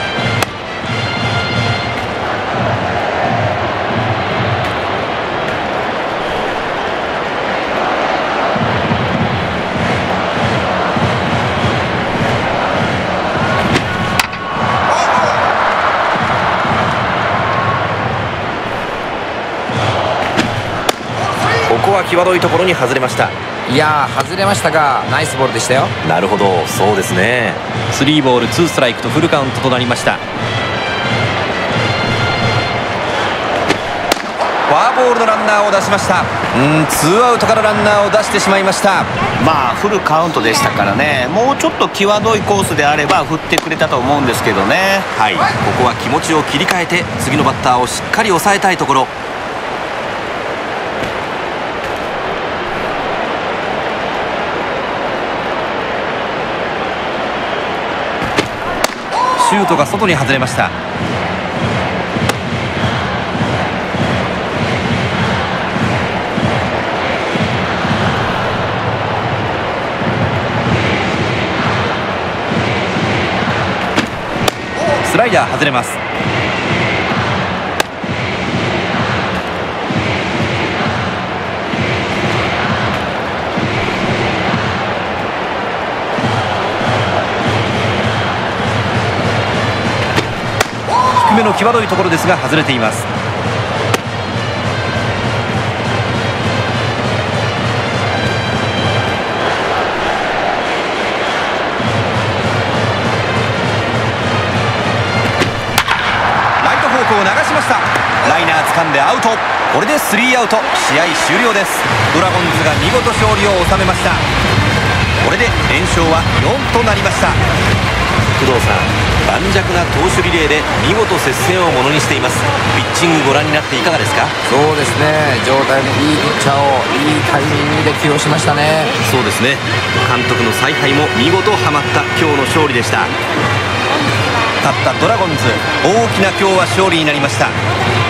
ここは際どいところに外れました。 いやー、外れましたがナイスボールでしたよ。 なるほど、そうですね。3ボール2ストライクとフルカウントとなりました。フォアボールのランナーを出しました。2アウトからランナーを出してしまいました。 まあフルカウントでしたからね、もうちょっと際どいコースであれば振ってくれたと思うんですけどね。 はい、ここは気持ちを切り替えて次のバッターをしっかり抑えたいところ。シュートが外に外れました。スライダー外れます。低めの際どいところですが外れています。 掴んでアウト。これでスリーアウト、試合終了です。ドラゴンズが見事勝利を収めました。これで連勝は4となりました。工藤さん、盤石な投手リレーで見事接戦をものにしています。ピッチングご覧になっていかがですか？ そうですね、状態のいいピッチャーをいいタイミングで起用しましたね。 そうですね、監督の采配も見事はまった今日の勝利でした。勝ったドラゴンズ、大きな今日は勝利になりました。